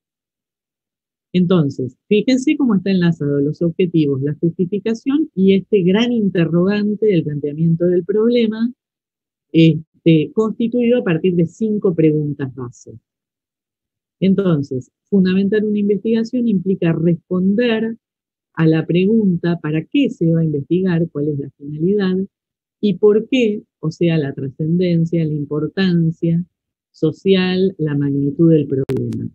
Entonces, fíjense cómo está enlazado los objetivos, la justificación y este gran interrogante del planteamiento del problema, este, constituido a partir de cinco preguntas base. Entonces, fundamentar una investigación implica responder a la pregunta para qué se va a investigar, cuál es la finalidad y por qué, o sea, la trascendencia, la importancia social, la magnitud del problema.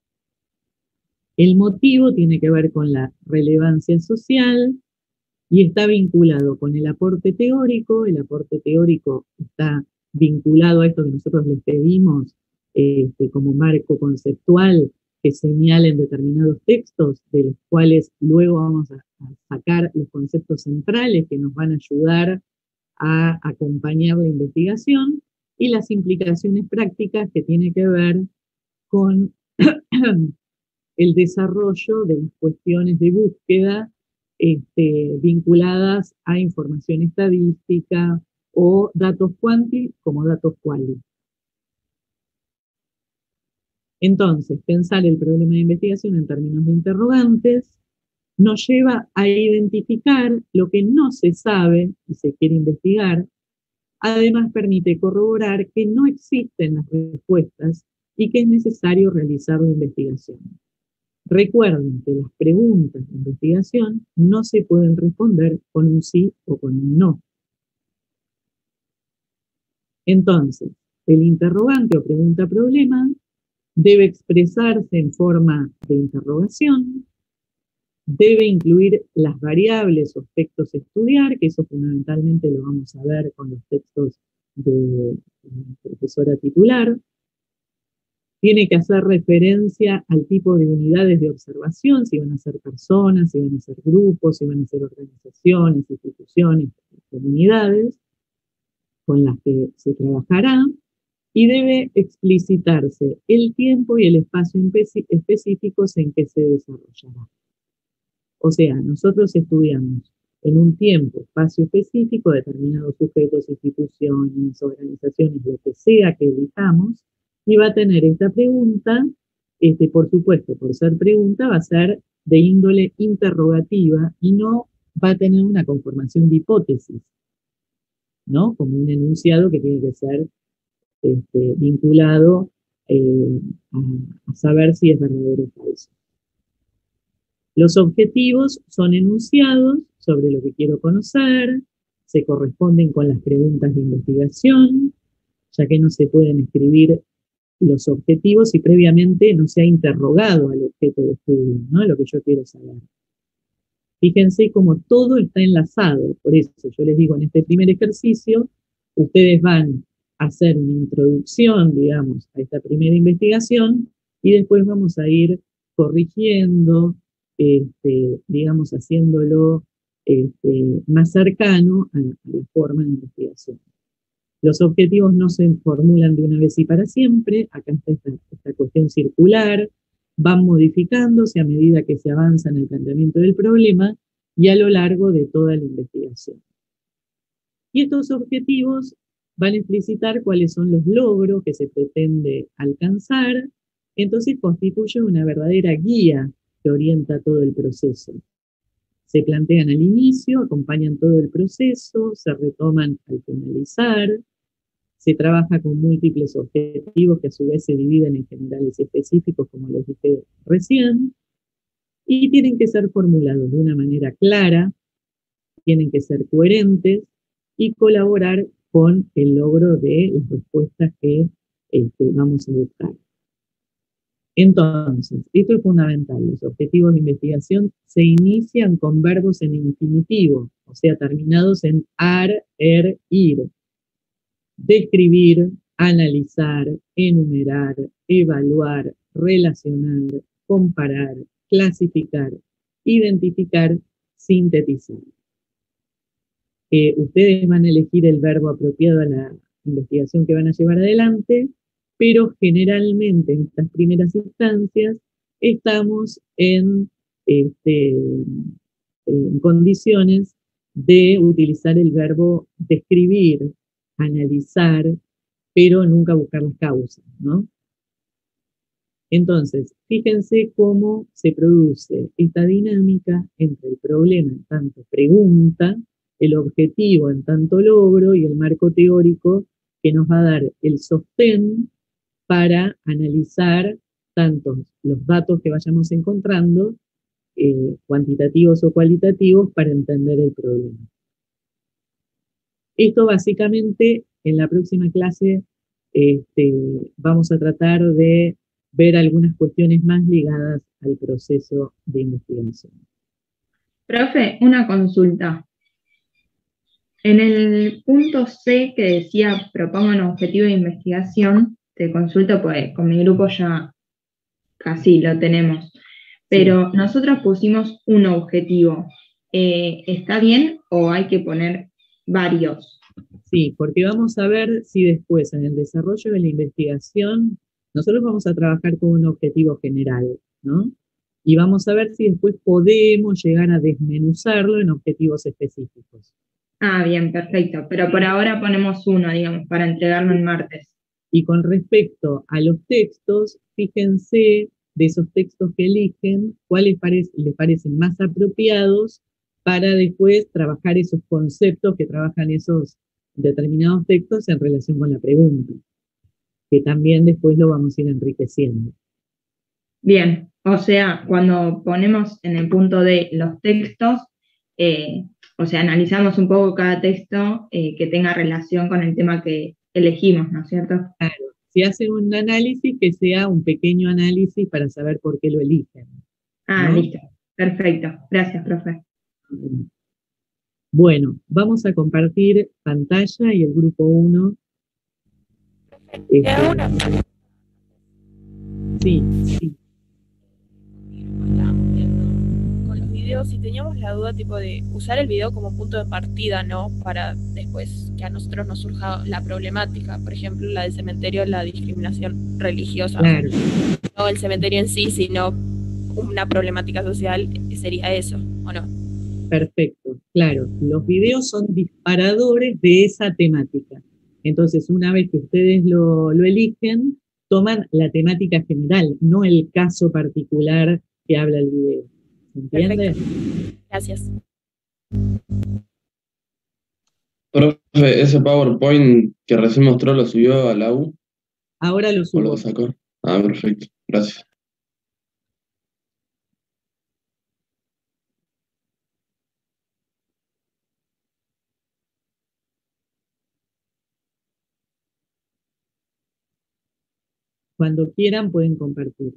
El motivo tiene que ver con la relevancia social y está vinculado con el aporte teórico. El aporte teórico está vinculado a esto que nosotros les pedimos este, como marco conceptual que señalen determinados textos, de los cuales luego vamos a, a sacar los conceptos centrales que nos van a ayudar a acompañar la investigación, y las implicaciones prácticas que tiene que ver con el desarrollo de las cuestiones de búsqueda este, vinculadas a información estadística o datos cuanti como datos quali. Entonces, pensar el problema de investigación en términos de interrogantes nos lleva a identificar lo que no se sabe y se quiere investigar. Además, permite corroborar que no existen las respuestas y que es necesario realizar la investigación. Recuerden que las preguntas de investigación no se pueden responder con un sí o con un no. Entonces, el interrogante o pregunta-problema debe expresarse en forma de interrogación, debe incluir las variables o aspectos a estudiar, que eso fundamentalmente lo vamos a ver con los textos de la profesora titular. Tiene que hacer referencia al tipo de unidades de observación, si van a ser personas, si van a ser grupos, si van a ser organizaciones, instituciones, comunidades con las que se trabajará, y debe explicitarse el tiempo y el espacio específicos en que se desarrollará. O sea, nosotros estudiamos en un tiempo, espacio específico, determinados sujetos, instituciones, organizaciones, lo que sea que elijamos, y va a tener esta pregunta, este, por supuesto, por ser pregunta, va a ser de índole interrogativa y no va a tener una conformación de hipótesis, ¿no? Como un enunciado que tiene que ser este, vinculado eh, a, a saber si es verdadero o falso. Los objetivos son enunciados, sobre lo que quiero conocer, se corresponden con las preguntas de investigación, ya que no se pueden escribir los objetivos si previamente no se ha interrogado al objeto de estudio, ¿no? Lo que yo quiero saber. Fíjense cómo todo está enlazado, por eso yo les digo, en este primer ejercicio, ustedes van a hacer una introducción, digamos, a esta primera investigación, y después vamos a ir corrigiendo, este, digamos, haciéndolo este, más cercano a, a la forma de investigación. Los objetivos no se formulan de una vez y para siempre, acá está esta, esta cuestión circular, van modificándose a medida que se avanza en el planteamiento del problema y a lo largo de toda la investigación. Y estos objetivos van a explicitar cuáles son los logros que se pretende alcanzar, entonces constituyen una verdadera guía que orienta todo el proceso. Se plantean al inicio, acompañan todo el proceso, se retoman al finalizar, se trabaja con múltiples objetivos que a su vez se dividen en generales y específicos, como les dije recién, y tienen que ser formulados de una manera clara, tienen que ser coherentes y colaborar con el logro de las respuestas que este, vamos a buscar. Entonces, esto es fundamental, los objetivos de investigación se inician con verbos en infinitivo, o sea, terminados en ar, er, ir. Describir, analizar, enumerar, evaluar, relacionar, comparar, clasificar, identificar, sintetizar. Eh, ustedes van a elegir el verbo apropiado a la investigación que van a llevar adelante, pero generalmente en estas primeras instancias estamos en, este, en condiciones de utilizar el verbo describir, analizar, pero nunca buscar las causas, ¿no? Entonces, fíjense cómo se produce esta dinámica entre el problema en tanto pregunta, el objetivo en tanto logro y el marco teórico que nos va a dar el sostén para analizar tanto los datos que vayamos encontrando, eh, cuantitativos o cualitativos, para entender el problema. Esto básicamente, en la próxima clase, este, vamos a tratar de ver algunas cuestiones más ligadas al proceso de investigación.
Profe, una consulta. En el punto C que decía propongo un objetivo de investigación, te consulto, pues con mi grupo ya casi lo tenemos, pero sí. Nosotros pusimos un objetivo. Eh, ¿Está bien o hay que poner varios?
Sí, porque vamos a ver si después en el desarrollo de la investigación nosotros vamos a trabajar con un objetivo general, ¿no? Y vamos a ver si después podemos llegar a desmenuzarlo en objetivos específicos.
Ah, bien, perfecto. Pero por ahora ponemos uno, digamos, para entregarlo el martes.
Y con respecto a los textos, fíjense de esos textos que eligen, cuáles parece, les parecen más apropiados para después trabajar esos conceptos que trabajan esos determinados textos en relación con la pregunta, que también después lo vamos a ir enriqueciendo.
Bien, o sea, cuando ponemos en el punto de los textos, eh, o sea, analizamos un poco cada texto eh, que tenga relación con el tema que elegimos, ¿no es cierto?
Claro, si hacen un análisis, que sea un pequeño análisis para saber por qué lo eligen.
Ah,
¿no?
Listo, perfecto. Gracias, profe.
Bueno, vamos a compartir pantalla y el grupo uno. Este, sí, sí.
Estábamos viendo con los videos y teníamos la duda tipo de usar el video como punto de partida, ¿no? Para después que a nosotros nos surja la problemática, por ejemplo, la del cementerio, la discriminación religiosa.
Claro.
No el cementerio en sí, sino una problemática social, sería eso, ¿o no?
Perfecto, claro. Los videos son disparadores de esa temática. Entonces, una vez que ustedes lo, lo eligen, toman la temática general, no el caso particular que habla el video. ¿Se entiende?
Perfecto. Gracias.
Profe, ese PowerPoint que recién mostró lo subió a la U.
Ahora lo
¿O
subo.
lo sacó? Ah, perfecto. Gracias.
Cuando quieran pueden compartir.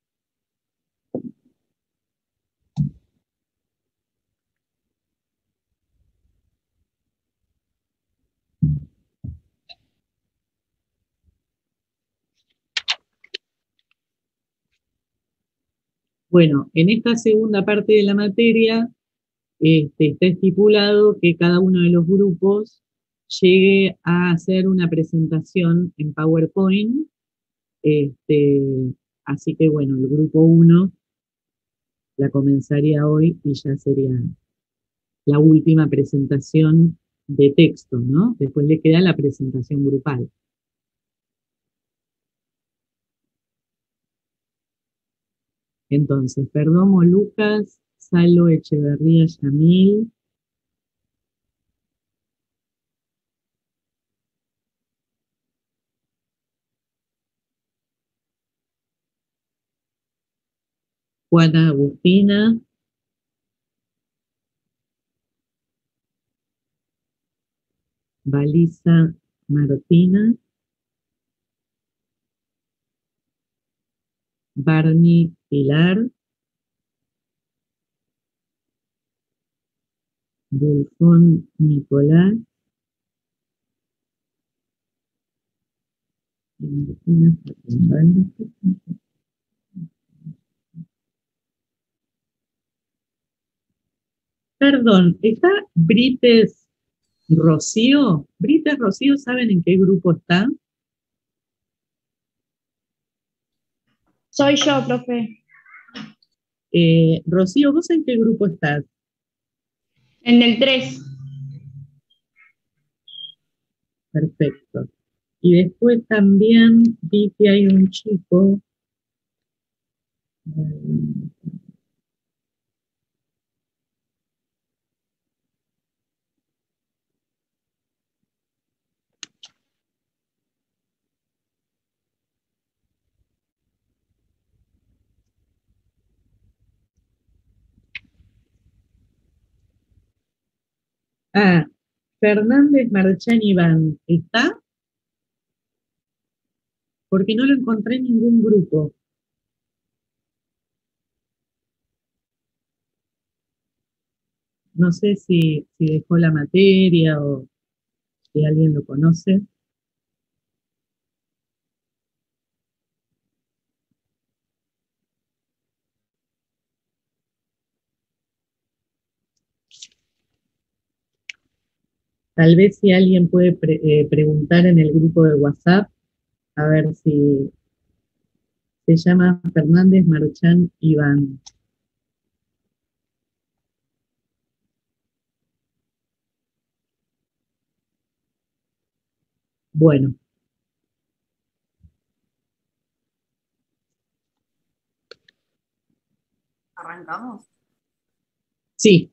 Bueno, en esta segunda parte de la materia este, está estipulado que cada uno de los grupos llegue a hacer una presentación en PowerPoint. Este, así que bueno, el grupo uno la comenzaría hoy y ya sería la última presentación de texto, ¿no? Después le queda la presentación grupal. Entonces, Perdomo, Lucas, Salo, Echeverría, Yamil. Juana Agustina. Valisa Martina. Barney Pilar. Bulfón Nicolás. Y Martina Facundo. Perdón, ¿está Brites Rocío? ¿Brites Rocío saben en qué grupo está?
Soy yo, profe.
Eh, Rocío, ¿vos en qué grupo estás?
En el tres.
Perfecto. Y después también vi que hay un chico. Ah, Fernández Marchán Iván, ¿está? Porque no lo encontré en ningún grupo. No sé si, si dejó la materia o si alguien lo conoce. Tal vez si alguien puede pre- eh, preguntar en el grupo de WhatsApp, a ver si se llama Fernández Marchán Iván. Bueno.
¿Arrancamos?
Sí.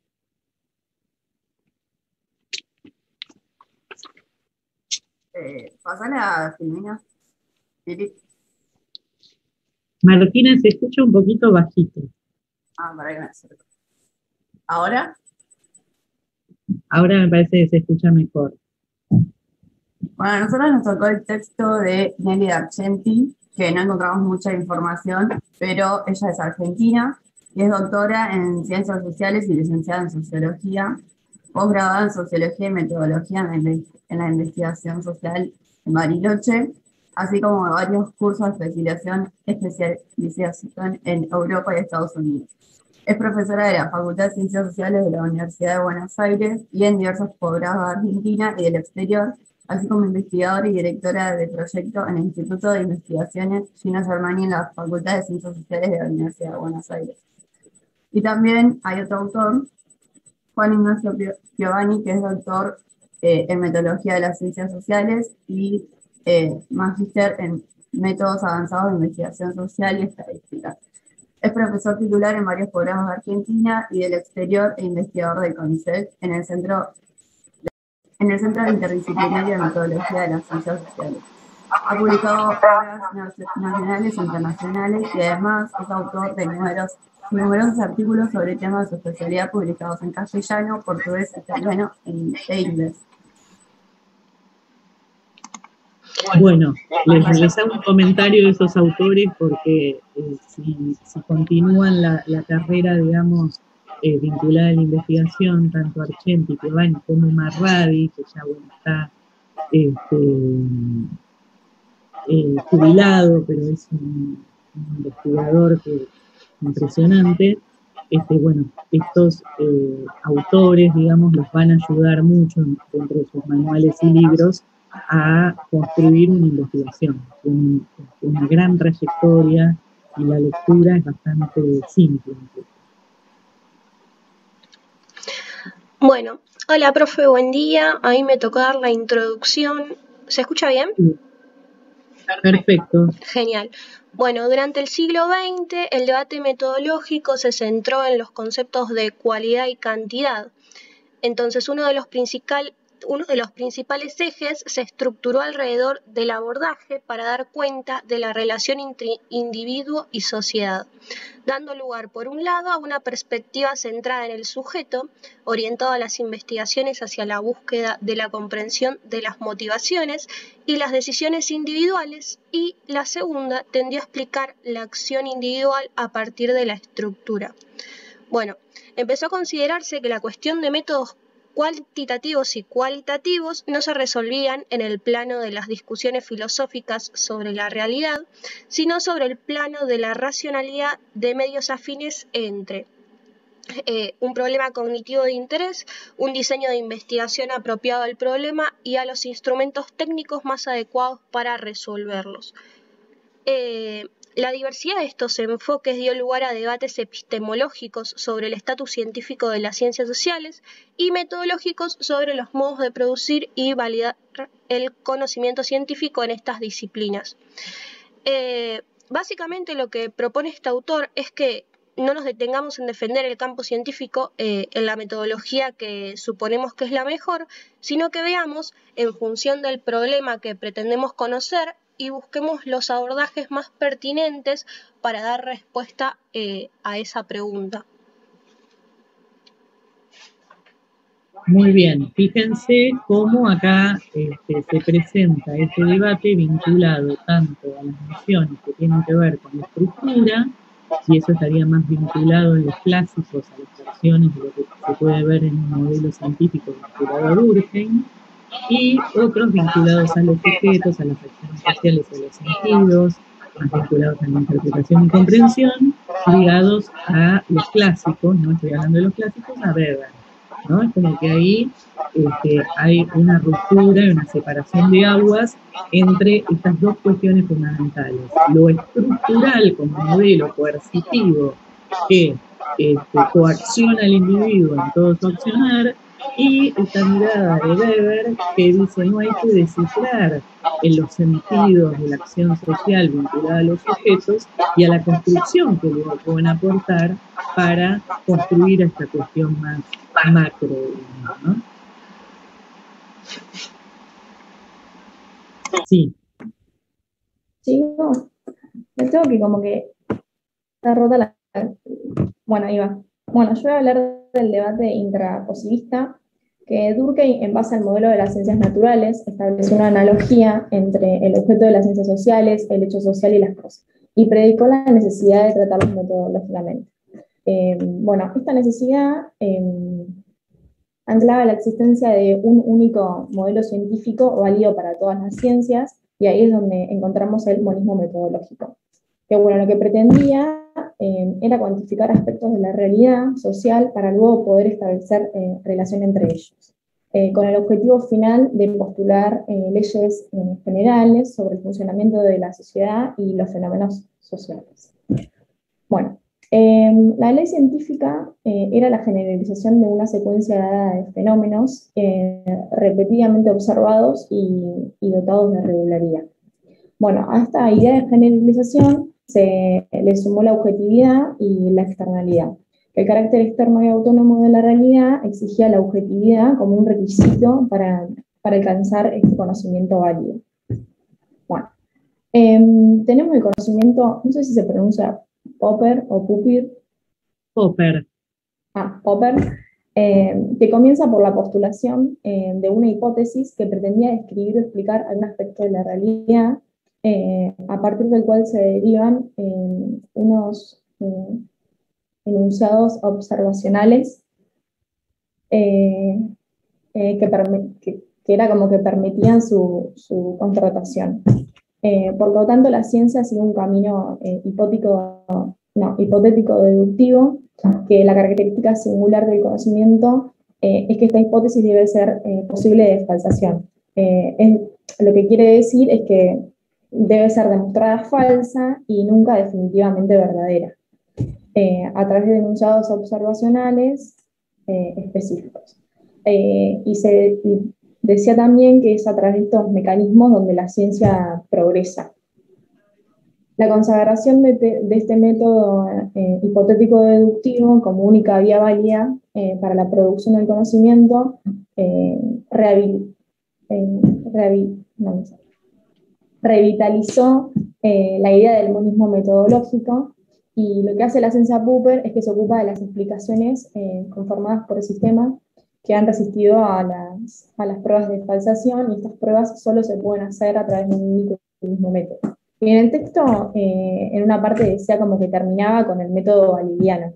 Eh, pasale a Filomena. Fili.
Martina, se escucha un poquito bajito.
Ah, para que me acerco. ¿Ahora?
Ahora me parece que se escucha mejor.
Bueno, a nosotros nos tocó el texto de Nelly D'Argenti, que no encontramos mucha información, pero ella es argentina y es doctora en Ciencias Sociales y licenciada en Sociología, posgraduada en Sociología y Metodología en la, en la Investigación Social en Bariloche, así como varios cursos de especialización, especialización en Europa y Estados Unidos. Es profesora de la Facultad de Ciencias Sociales de la Universidad de Buenos Aires y en diversos posgrados de Argentina y del exterior, así como investigadora y directora de proyecto en el Instituto de Investigaciones Gino Germani en la Facultad de Ciencias Sociales de la Universidad de Buenos Aires. Y también hay otro autor, Juan Ignacio Piovani, que es doctor eh, en Metodología de las Ciencias Sociales y eh, magíster en Métodos Avanzados de Investigación Social y Estadística. Es profesor titular en varios programas de Argentina y del exterior e investigador del CONICET en el Centro en el Centro Interdisciplinario de Metodología de las Ciencias Sociales. Ha publicado obras nacionales e internacionales y además es autor de numerosos, numerosos artículos sobre temas de su especialidad publicados en castellano, portugués, italiano e inglés.
Bueno, les, les hago un comentario de esos autores porque eh, si, si continúan la, la carrera, digamos, eh, vinculada a la investigación, tanto Argenti, Piovani como Marradi, que ya bueno, está este, eh, jubilado, pero es un, un investigador que, impresionante, este, bueno, estos eh, autores, digamos, los van a ayudar mucho dentro de sus manuales y libros a construir una investigación, un, una gran trayectoria, y la lectura es bastante simple.
Bueno, hola profe, buen día. A mí me tocó dar la introducción. ¿Se escucha bien?
Sí. Perfecto.
Genial. Bueno, durante el siglo veinte el debate metodológico se centró en los conceptos de cualidad y cantidad. Entonces, uno de los principal, uno de los principales ejes se estructuró alrededor del abordaje para dar cuenta de la relación entre individuo y sociedad, dando lugar, por un lado, a una perspectiva centrada en el sujeto, orientada a las investigaciones hacia la búsqueda de la comprensión de las motivaciones y las decisiones individuales, y la segunda tendió a explicar la acción individual a partir de la estructura. Bueno, empezó a considerarse que la cuestión de métodos cuantitativos y cualitativos no se resolvían en el plano de las discusiones filosóficas sobre la realidad, sino sobre el plano de la racionalidad de medios afines entre eh, un problema cognitivo de interés, un diseño de investigación apropiado al problema y a los instrumentos técnicos más adecuados para resolverlos. Eh, La diversidad de estos enfoques dio lugar a debates epistemológicos sobre el estatus científico de las ciencias sociales y metodológicos sobre los modos de producir y validar el conocimiento científico en estas disciplinas. Eh, básicamente lo que propone este autor es que no nos detengamos en defender el campo científico eh, en la metodología que suponemos que es la mejor, sino que veamos, en función del problema que pretendemos conocer, y busquemos los abordajes más pertinentes para dar respuesta eh, a esa pregunta.
Muy bien, fíjense cómo acá este, se presenta este debate vinculado tanto a las nociones que tienen que ver con la estructura, y eso estaría más vinculado en los clásicos a las versiones de lo que se puede ver en un modelo científico vinculado a Durkheim, y otros vinculados a los sujetos, a las acciones sociales y a los sentidos, más vinculados a la interpretación y comprensión, ligados a los clásicos, no estoy hablando de los clásicos, a Weber, ¿no? Es como que ahí este, hay una ruptura y una separación de aguas entre estas dos cuestiones fundamentales: lo estructural como modelo coercitivo que este, coacciona al individuo en todo su accionar, y esta mirada de Weber que dice no hay que descifrar en los sentidos de la acción social vinculada a los sujetos y a la construcción que luego pueden aportar para construir esta cuestión más macro, ¿no? Sí.
Sí, no. Me tengo que como que está rota la... Bueno, ahí va. Bueno, yo voy a hablar del debate intrapositivista, que Durkheim, en base al modelo de las ciencias naturales, estableció una analogía entre el objeto de las ciencias sociales, el hecho social y las cosas, y predicó la necesidad de tratarlos metodológicamente. Eh, bueno, esta necesidad eh, anclaba la existencia de un único modelo científico válido para todas las ciencias, y ahí es donde encontramos el monismo metodológico. Que bueno, lo que pretendía eh, era cuantificar aspectos de la realidad social para luego poder establecer eh, relación entre ellos, eh, con el objetivo final de postular eh, leyes eh, generales sobre el funcionamiento de la sociedad y los fenómenos sociales. Bueno, eh, la ley científica eh, era la generalización de una secuencia dada de fenómenos eh, repetidamente observados y, y dotados de regularidad. Bueno, a esta idea de generalización se le sumó la objetividad y la externalidad. El carácter externo y autónomo de la realidad exigía la objetividad como un requisito para, para alcanzar este conocimiento válido. Bueno, eh, tenemos el conocimiento, no sé si se pronuncia Popper o Pupir.
Popper.
Ah, Popper. eh, que comienza por la postulación eh, de una hipótesis que pretendía describir o explicar algún aspecto de la realidad, eh, a partir del cual se derivan eh, unos eh, enunciados observacionales eh, eh, que, que, que era como que permitían su, su contratación. Eh, por lo tanto, la ciencia sigue un camino eh, hipótico, no, hipotético-deductivo, que la característica singular del conocimiento eh, es que esta hipótesis debe ser eh, posible de falsación. Eh, es, lo que quiere decir es que debe ser demostrada falsa y nunca definitivamente verdadera, eh, a través de enunciados observacionales eh, específicos. Eh, y se y decía también que es a través de estos mecanismos donde la ciencia progresa. La consagración de, te, de este método eh, hipotético-deductivo como única vía válida eh, para la producción del conocimiento eh, rehabil, eh, rehabil, no, revitalizó eh, la idea del monismo metodológico, y lo que hace la ciencia Popper es que se ocupa de las explicaciones eh, conformadas por el sistema que han resistido a las, a las pruebas de falsación, y estas pruebas solo se pueden hacer a través de un único y mismo método. Y en el texto, eh, en una parte decía como que terminaba con el método galileano.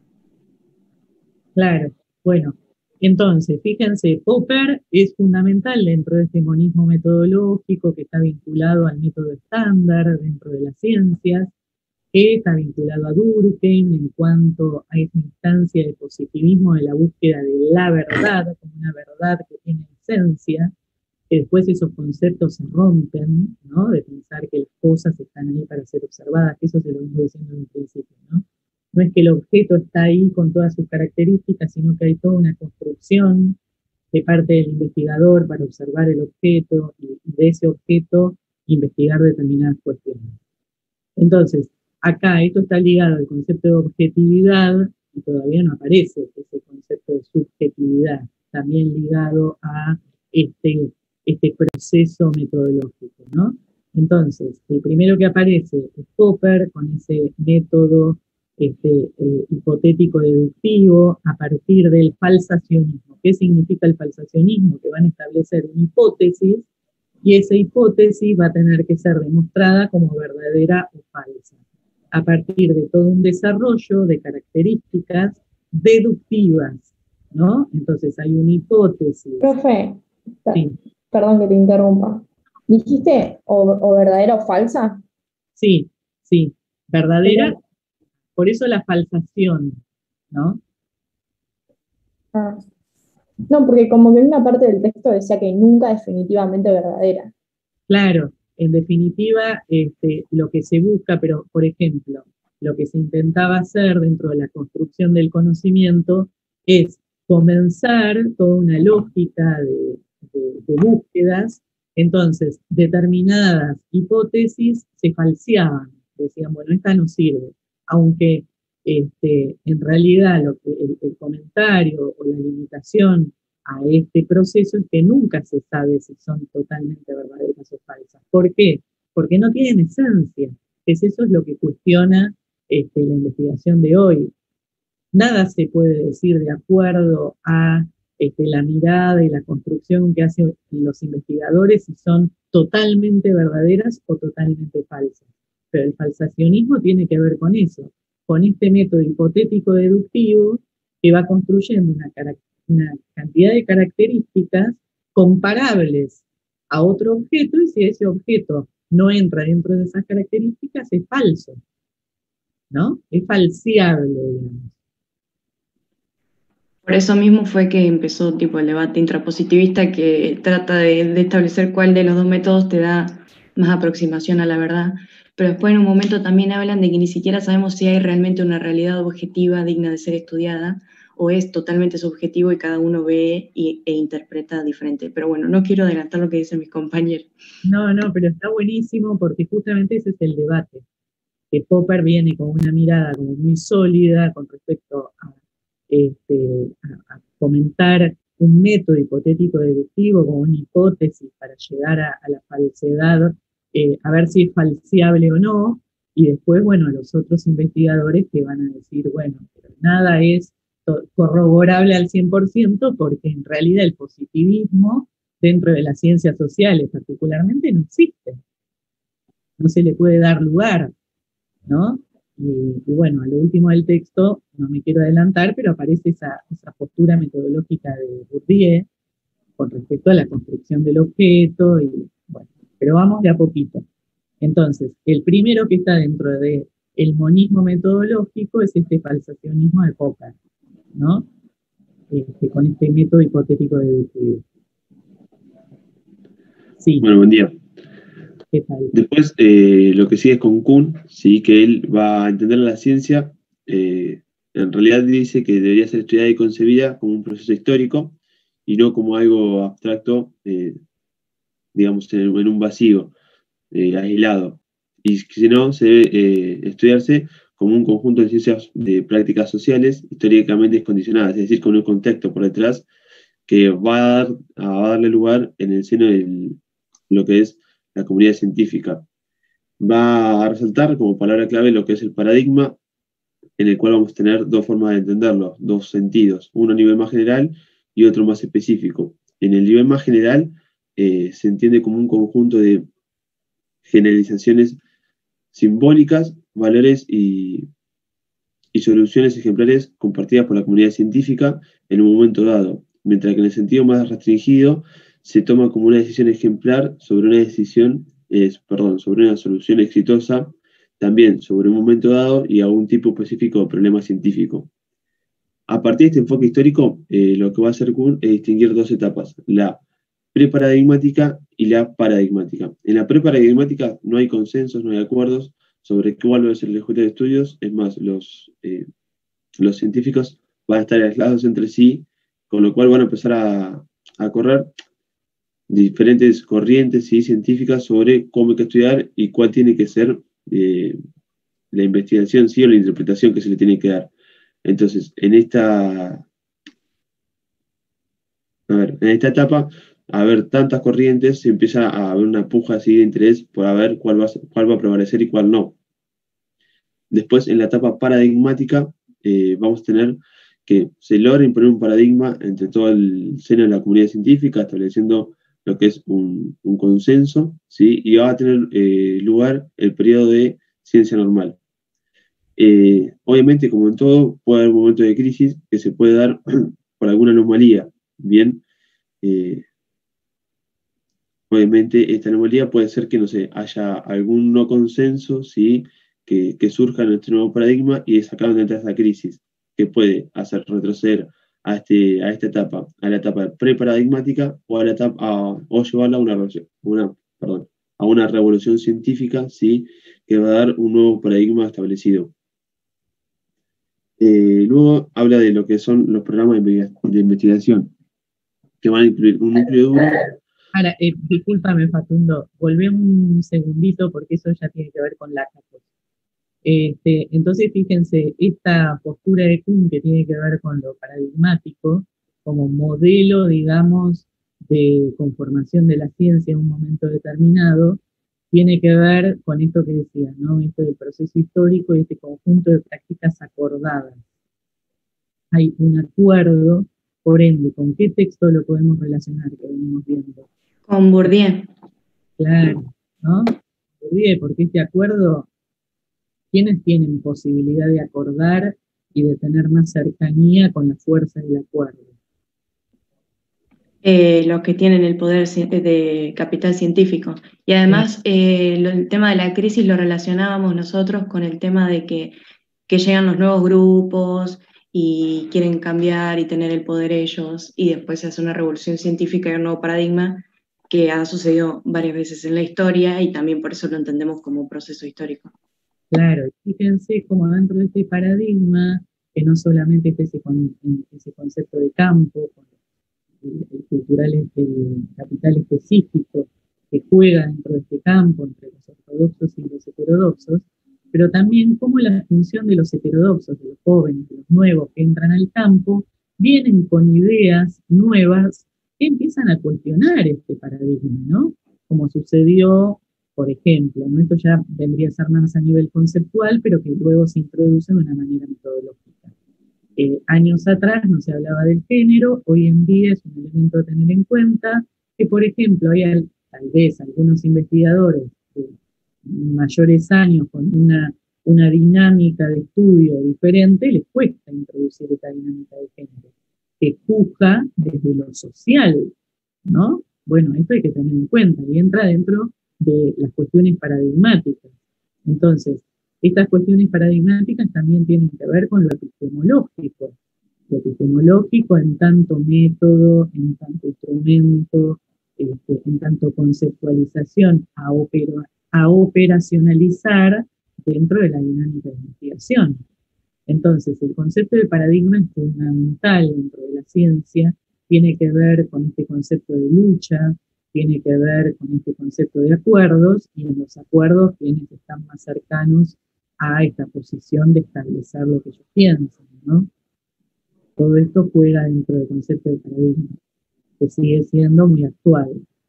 Claro, bueno, entonces, fíjense, Popper es fundamental dentro de este monismo metodológico que está vinculado al método estándar dentro de las ciencias, que está vinculado a Durkheim en cuanto a esa instancia de positivismo de la búsqueda de la verdad, como una verdad que tiene esencia, que después esos conceptos se rompen, ¿no? De pensar que las cosas están ahí para ser observadas, que eso se lo vengo diciendo en un principio, ¿no? No es que el objeto está ahí con todas sus características, sino que hay toda una construcción de parte del investigador para observar el objeto y de ese objeto investigar determinadas cuestiones. Entonces, acá esto está ligado al concepto de objetividad y todavía no aparece ese concepto de subjetividad, también ligado a este, este proceso metodológico, ¿no? Entonces, el primero que aparece es Popper con ese método este, eh, hipotético-deductivo a partir del falsacionismo. ¿Qué significa el falsacionismo? Que van a establecer una hipótesis y esa hipótesis va a tener que ser demostrada como verdadera o falsa, a partir de todo un desarrollo de características deductivas, ¿no? Entonces hay una hipótesis.
Profe,
sí.
Perdón que te interrumpa. ¿Dijiste o, o verdadera o falsa?
Sí, sí, verdadera, ¿sí? Por eso la falsación, ¿no?
Ah. No, porque como que en una parte del texto decía que nunca definitivamente verdadera.
Claro, en definitiva, este, lo que se busca, pero por ejemplo, lo que se intentaba hacer dentro de la construcción del conocimiento es comenzar toda una lógica de, de, de búsquedas. Entonces, determinadas hipótesis se falseaban, decían, bueno, esta no sirve, aunque este, en realidad lo que, el, el comentario o la limitación a este proceso es que nunca se sabe si son totalmente verdaderas o falsas. ¿Por qué? Porque no tienen esencia, es eso es lo que cuestiona este, la investigación de hoy. Nada se puede decir de acuerdo a este, la mirada y la construcción que hacen los investigadores si son totalmente verdaderas o totalmente falsas. Pero el falsacionismo tiene que ver con eso, con este método hipotético-deductivo que va construyendo una, una cantidad de características comparables a otro objeto, y si ese objeto no entra dentro de esas características, es falso, ¿no? Es falseable, digamos.
Por eso mismo fue que empezó tipo el debate intrapositivista que trata de, de establecer cuál de los dos métodos te da más aproximación a la verdad. Pero después en un momento también hablan de que ni siquiera sabemos si hay realmente una realidad objetiva digna de ser estudiada o es totalmente subjetivo y cada uno ve y, e interpreta diferente. Pero bueno, no quiero adelantar lo que dicen mis compañeros.
No, no, pero está buenísimo porque justamente ese es el debate. Que Popper viene con una mirada como muy sólida con respecto a, este, a, a comentar un método hipotético deductivo como una hipótesis para llegar a, a la falsedad, eh, a ver si es falseable o no, y después, bueno, los otros investigadores que van a decir, bueno, pero nada es to- corroborable al cien por ciento, porque en realidad el positivismo dentro de las ciencias sociales particularmente no existe. No se le puede dar lugar, ¿no? Y, y bueno, a lo último del texto, no me quiero adelantar, pero aparece esa, esa postura metodológica de Bourdieu con respecto a la construcción del objeto, y bueno, pero vamos de a poquito. Entonces, el primero que está dentro de el monismo metodológico es este falsacionismo de Popper, ¿no? Este, con este método hipotético deductivo. Sí.
Bueno, buen día.
¿Qué tal?
Después, eh, lo que sigue es con Kuhn, ¿sí? Que él va a entender la ciencia. Eh, en realidad dice que debería ser estudiada y concebida como un proceso histórico y no como algo abstracto, eh, digamos, en, en un vacío, eh, aislado. Y si no, se debe eh, estudiarse como un conjunto de ciencias de prácticas sociales históricamente condicionadas, es decir, con un contexto por detrás que va a, dar, a darle lugar en el seno de lo que es la comunidad científica. Va a resaltar como palabra clave lo que es el paradigma, en el cual vamos a tener dos formas de entenderlo, dos sentidos, uno a nivel más general y otro más específico. En el nivel más general eh, se entiende como un conjunto de generalizaciones simbólicas, valores y, y soluciones ejemplares compartidas por la comunidad científica en un momento dado, mientras que en el sentido más restringido se toma como una decisión ejemplar sobre una decisión, eh, perdón, sobre una solución exitosa, también sobre un momento dado y algún tipo específico de problema científico. A partir de este enfoque histórico, eh, lo que va a hacer Kuhn es distinguir dos etapas, la preparadigmática y la paradigmática. En la preparadigmática no hay consensos, no hay acuerdos sobre cuál va a ser el objeto de estudios, es más, los, eh, los científicos van a estar aislados entre sí, con lo cual van a empezar a, a correr diferentes corrientes ¿sí? científicas sobre cómo hay que estudiar y cuál tiene que ser eh, la investigación ¿sí? o la interpretación que se le tiene que dar. Entonces, en esta, a ver, en esta etapa, a haber tantas corrientes, se empieza a haber una puja así de interés por a ver cuál va, cuál va a prevalecer y cuál no. Después, en la etapa paradigmática, eh, vamos a tener que se logra imponer un paradigma entre todo el seno de la comunidad científica, estableciendo lo que es un, un consenso, ¿sí? Y va a tener eh, lugar el periodo de ciencia normal. Eh, obviamente, como en todo, puede haber un momento de crisis que se puede dar por alguna anomalía. Bien, eh, obviamente esta anomalía puede ser que, no sé, haya algún no consenso, ¿sí? que, que surja en este nuevo paradigma y sacar de esa crisis, que puede hacer retroceder a, este, a esta etapa, a la etapa preparadigmática o, a la etapa, a, o llevarla a una, una, perdón, a una revolución científica, ¿sí? que va a dar un nuevo paradigma establecido. Eh, luego habla de lo que son los programas de, de investigación, que van a incluir un núcleo duro.
Ahora, eh, discúlpame, Facundo, volvé un segundito porque eso ya tiene que ver con la cosa. Este, entonces, fíjense, esta postura de Kuhn que tiene que ver con lo paradigmático, como modelo, digamos, de conformación de la ciencia en un momento determinado, tiene que ver con esto que decía, ¿no? Esto del proceso histórico y este conjunto de prácticas acordadas. Hay un acuerdo, por ende, ¿con qué texto lo podemos relacionar que venimos viendo?
Con Bourdieu.
Claro, ¿no? Bourdieu, porque este acuerdo, ¿quiénes tienen posibilidad de acordar y de tener más cercanía con la fuerza del acuerdo?
Eh, los que tienen el poder de capital científico. Y además, eh, lo, el tema de la crisis lo relacionábamos nosotros con el tema de que, que llegan los nuevos grupos y quieren cambiar y tener el poder ellos, y después se hace una revolución científica y un nuevo paradigma que ha sucedido varias veces en la historia y también por eso lo entendemos como un proceso histórico.
Claro, fíjense cómo dentro de este paradigma, que no solamente es ese, con, ese concepto de campo, el, el cultural, el capital específico que juega dentro de este campo entre los ortodoxos y los heterodoxos, pero también cómo la función de los heterodoxos, de los jóvenes, de los nuevos que entran al campo, vienen con ideas nuevas que empiezan a cuestionar este paradigma, ¿no? Como sucedió, por ejemplo, ¿no? Esto ya vendría a ser más a nivel conceptual, pero que luego se introduce de una manera metodológica. eh, años atrás no se hablaba del género, hoy en día es un elemento a tener en cuenta, que por ejemplo hay al, tal vez algunos investigadores de mayores años con una, una dinámica de estudio diferente, les cuesta introducir esta dinámica de género, que juzga desde lo social, ¿no? Bueno, esto hay que tener en cuenta y entra dentro de las cuestiones paradigmáticas. Entonces, estas cuestiones paradigmáticas también tienen que ver con lo epistemológico. Lo epistemológico en tanto método, en tanto instrumento, este, en tanto conceptualización a, opera, a operacionalizar dentro de la dinámica de investigación. Entonces, el concepto de paradigma es fundamental dentro de la ciencia, tiene que ver con este concepto de lucha, tiene que ver con este concepto de acuerdos, y en los acuerdos quienes están más cercanos a esta posición de establecer lo que ellos piensan, ¿no? Todo esto juega dentro del concepto de paradigma, que sigue siendo muy actual.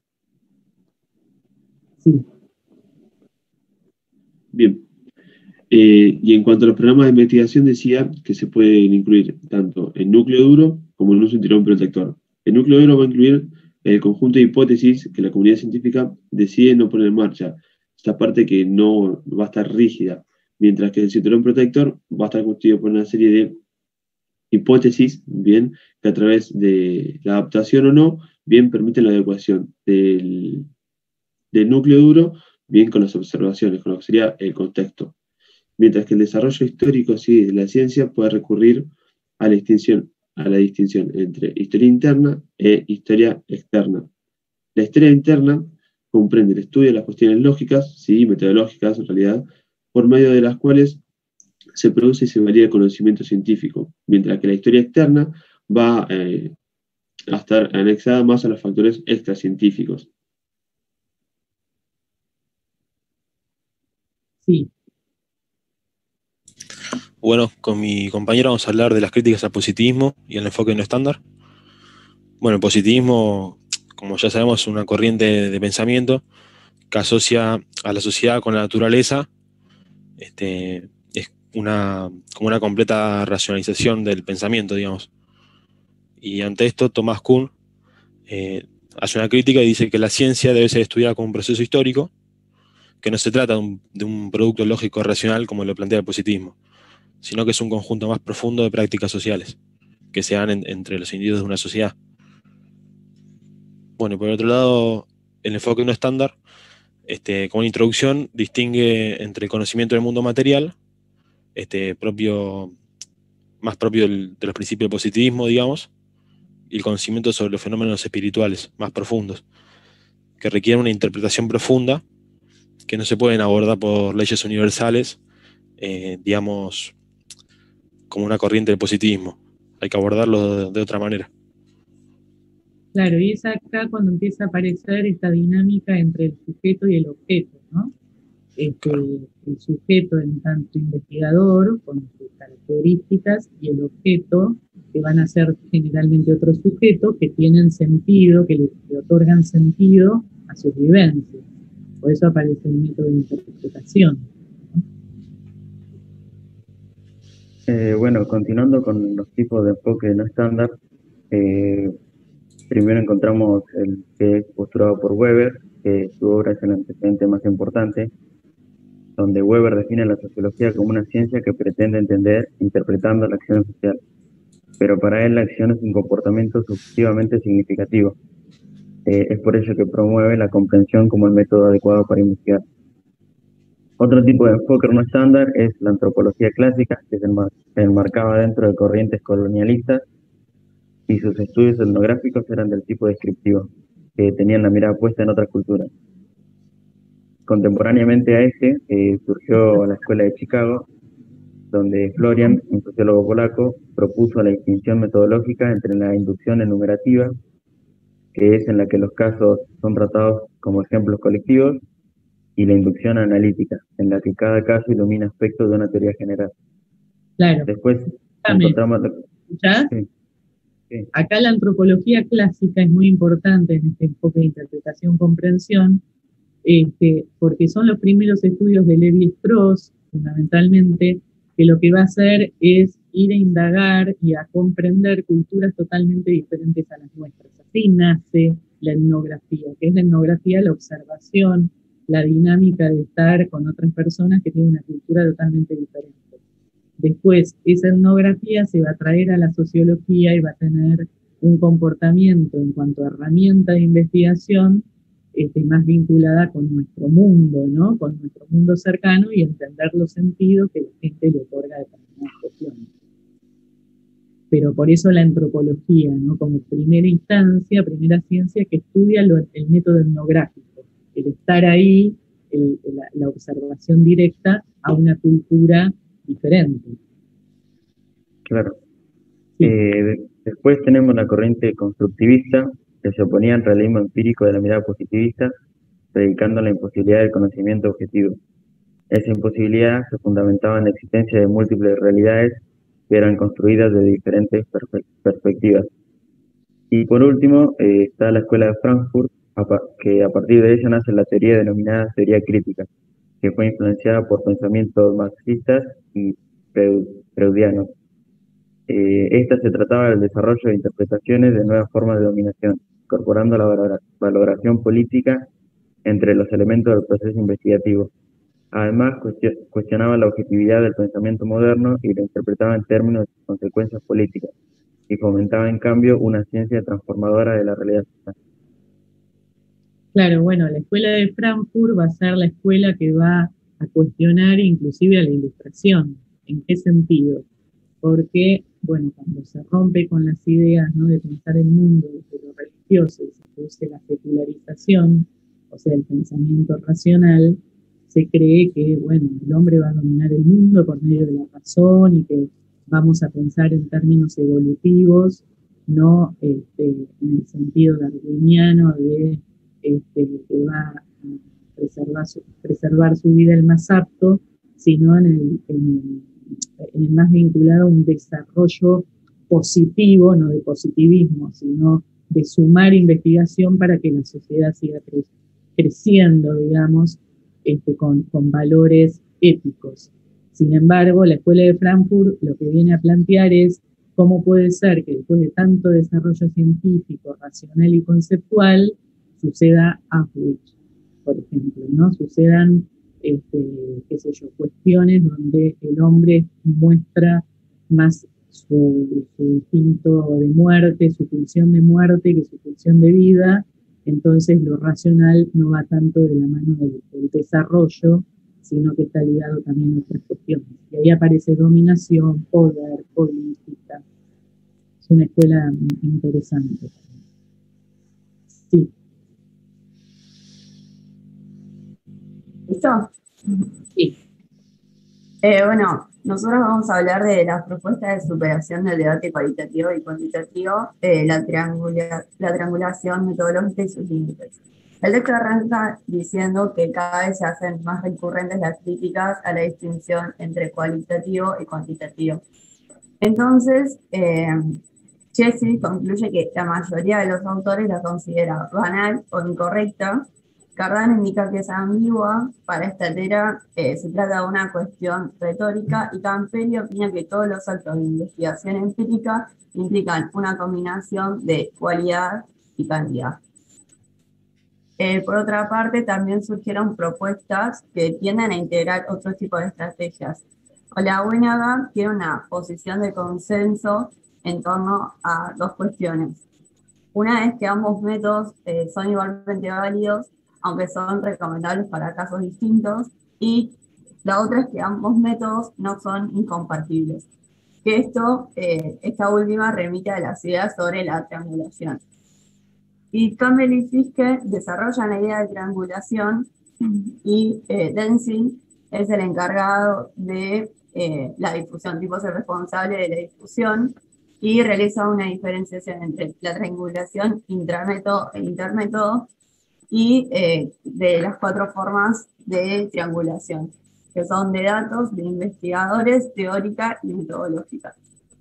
Sí.
Bien. Eh, y en cuanto a los programas de investigación, decía que se pueden incluir tanto el núcleo duro como el uso de un cinturón protector. El núcleo duro va a incluir el conjunto de hipótesis que la comunidad científica decide no poner en marcha, esta parte que no va a estar rígida, mientras que el cinturón protector va a estar constituido por una serie de hipótesis, bien, que a través de la adaptación o no, bien permiten la adecuación del, del núcleo duro, bien con las observaciones, con lo que sería el contexto. Mientras que el desarrollo histórico sí, de la ciencia puede recurrir a la, distinción, a la distinción entre historia interna e historia externa. La historia interna comprende el estudio de las cuestiones lógicas, sí, metodológicas en realidad, por medio de las cuales se produce y se valida el conocimiento científico, mientras que la historia externa va eh, a estar anexada más a los factores extracientíficos.
Sí.
Bueno, con mi compañero vamos a hablar de las críticas al positivismo y el enfoque no estándar. Bueno, el positivismo, como ya sabemos, es una corriente de pensamiento que asocia a la sociedad con la naturaleza. Este, es una, como una completa racionalización del pensamiento, digamos. Y ante esto, Thomas Kuhn eh, hace una crítica y dice que la ciencia debe ser estudiada como un proceso histórico, que no se trata de un, de un producto lógico racional como lo plantea el positivismo, sino que es un conjunto más profundo de prácticas sociales que se dan en, entre los individuos de una sociedad. Bueno, por otro lado, el enfoque no estándar, este, como una introducción, distingue entre el conocimiento del mundo material, este, propio, más propio del, de los principios del positivismo, digamos, y el conocimiento sobre los fenómenos espirituales más profundos, que requieren una interpretación profunda, que no se pueden abordar por leyes universales, eh, digamos, como una corriente del positivismo. Hay que abordarlo de, de otra manera.
Claro, y es acá cuando empieza a aparecer esta dinámica entre el sujeto y el objeto, ¿no? Este, claro. El sujeto en tanto investigador, con sus características, y el objeto, que van a ser generalmente otros sujetos que tienen sentido, que le, le otorgan sentido a sus vivencias. Por eso aparece el método de interpretación.
Eh, bueno, continuando con los tipos de enfoque no estándar, eh, primero encontramos el que es postulado por Weber, que su obra es el antecedente más importante, donde Weber define la sociología como una ciencia que pretende entender interpretando la acción social, pero para él la acción es un comportamiento subjetivamente significativo. Eh, es por ello que promueve la comprensión como el método adecuado para investigar. Otro tipo de enfoque no estándar es la antropología clásica, que se enmarcaba dentro de corrientes colonialistas, y sus estudios etnográficos eran del tipo descriptivo, que tenían la mirada puesta en otras culturas. Contemporáneamente a este eh, surgió la Escuela de Chicago, donde Florian, un sociólogo polaco, propuso la distinción metodológica entre la inducción enumerativa, que es en la que los casos son tratados como ejemplos colectivos, y la inducción analítica, en la que cada caso ilumina aspectos de una teoría general.
Claro.
Después
Dame.
encontramos...
¿Ya?
Sí. Sí.
Acá la antropología clásica es muy importante en este enfoque de interpretación-comprensión, este, porque son los primeros estudios de Levi-Strauss, fundamentalmente, que lo que va a hacer es ir a indagar y a comprender culturas totalmente diferentes a las nuestras. Así nace la etnografía, que es la etnografía, la observación, la dinámica de estar con otras personas que tienen una cultura totalmente diferente. Después, esa etnografía se va a traer a la sociología y va a tener un comportamiento en cuanto a herramienta de investigación este, más vinculada con nuestro mundo, ¿no? Con nuestro mundo cercano y entender los sentidos que la gente le otorga a determinadas cuestiones. Pero por eso la antropología, ¿no? Como primera instancia, primera ciencia que estudia lo, el método etnográfico, el estar ahí, el, la, la observación directa a una cultura diferente.
Claro. Sí. Eh, después tenemos la corriente constructivista, que se oponía al realismo empírico de la mirada positivista, predicando la imposibilidad del conocimiento objetivo. Esa imposibilidad se fundamentaba en la existencia de múltiples realidades que eran construidas de diferentes perspe perspectivas. Y por último, eh, está la Escuela de Frankfurt, a que a partir de ella nace la teoría denominada teoría crítica, que fue influenciada por pensamientos marxistas y freudianos. Eh, esta se trataba del desarrollo de interpretaciones de nuevas formas de dominación, incorporando la valora valoración política entre los elementos del proceso investigativo. Además, cuestionaba la objetividad del pensamiento moderno y lo interpretaba en términos de sus consecuencias políticas, y fomentaba en cambio una ciencia transformadora de la realidad social.
Claro, bueno, la escuela de Frankfurt va a ser la escuela que va a cuestionar inclusive a la ilustración. ¿En qué sentido? Porque, bueno, cuando se rompe con las ideas, ¿no?, de pensar el mundo desde lo religioso y se produce la secularización, o sea, el pensamiento racional, se cree que, bueno, el hombre va a dominar el mundo por medio de la razón y que vamos a pensar en términos evolutivos, no este, en el sentido darwiniano de este, que va a preservar su, preservar su vida el más apto, sino en el, en el, en el más vinculado a un desarrollo positivo, no de positivismo, sino de sumar investigación para que la sociedad siga cre creciendo, digamos, Este, con, con valores éticos. Sin embargo, la Escuela de Frankfurt lo que viene a plantear es cómo puede ser que después de tanto desarrollo científico, racional y conceptual, suceda Auschwitz, por ejemplo, ¿no? Sucedan, este, qué sé yo, cuestiones donde el hombre muestra más su, su instinto de muerte, su pulsión de muerte que su pulsión de vida. Entonces lo racional no va tanto de la mano del, del desarrollo, sino que está ligado también a otras cuestiones. Y ahí aparece dominación, poder, política. Es una escuela interesante. Sí.
¿Listo?
Sí.
Eh, bueno, nosotros vamos a hablar de las propuestas de superación del debate cualitativo y cuantitativo, eh, la, triangula, la triangulación metodológica y sus límites. El texto arranca diciendo que cada vez se hacen más recurrentes las críticas a la distinción entre cualitativo y cuantitativo. Entonces, eh, Jesse concluye que la mayoría de los autores la considera banal o incorrecta. Cardano indica que es ambigua. Para esta tera eh, se trata de una cuestión retórica, y Campelli opina que todos los actos de investigación empírica implican una combinación de cualidad y cantidad. Eh, por otra parte, también surgieron propuestas que tienden a integrar otro tipo de estrategias. Olaguenaga tiene una posición de consenso en torno a dos cuestiones. Una es que ambos métodos eh, son igualmente válidos, aunque son recomendables para casos distintos, y la otra es que ambos métodos no son incompatibles. Que esto, eh, esta última remite a las ideas sobre la triangulación. Y Campbell y Fiske desarrollan la idea de triangulación, y eh, Denzin es el encargado de eh, la difusión, tipo es el responsable de la difusión, y realiza una diferenciación entre la triangulación intramétodo e intermétodo, y eh, de las cuatro formas de triangulación, que son de datos, de investigadores, teórica y metodológica.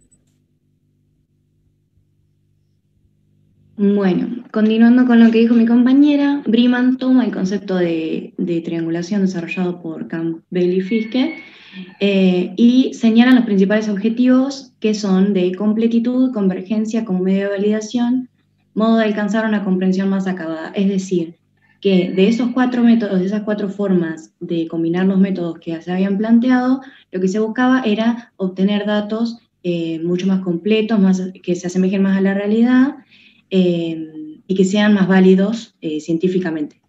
Bueno, continuando con lo que dijo mi compañera, Briman toma el concepto de, de triangulación desarrollado por Campbell y Fiske Eh, y señalan los principales objetivos, que son de completitud, convergencia como medio de validación, modo de alcanzar una comprensión más acabada. Es decir, que de esos cuatro métodos, de esas cuatro formas de combinar los métodos que se habían planteado, lo que se buscaba era obtener datos eh, mucho más completos, más, que se asemejen más a la realidad eh, y que sean más válidos eh, científicamente.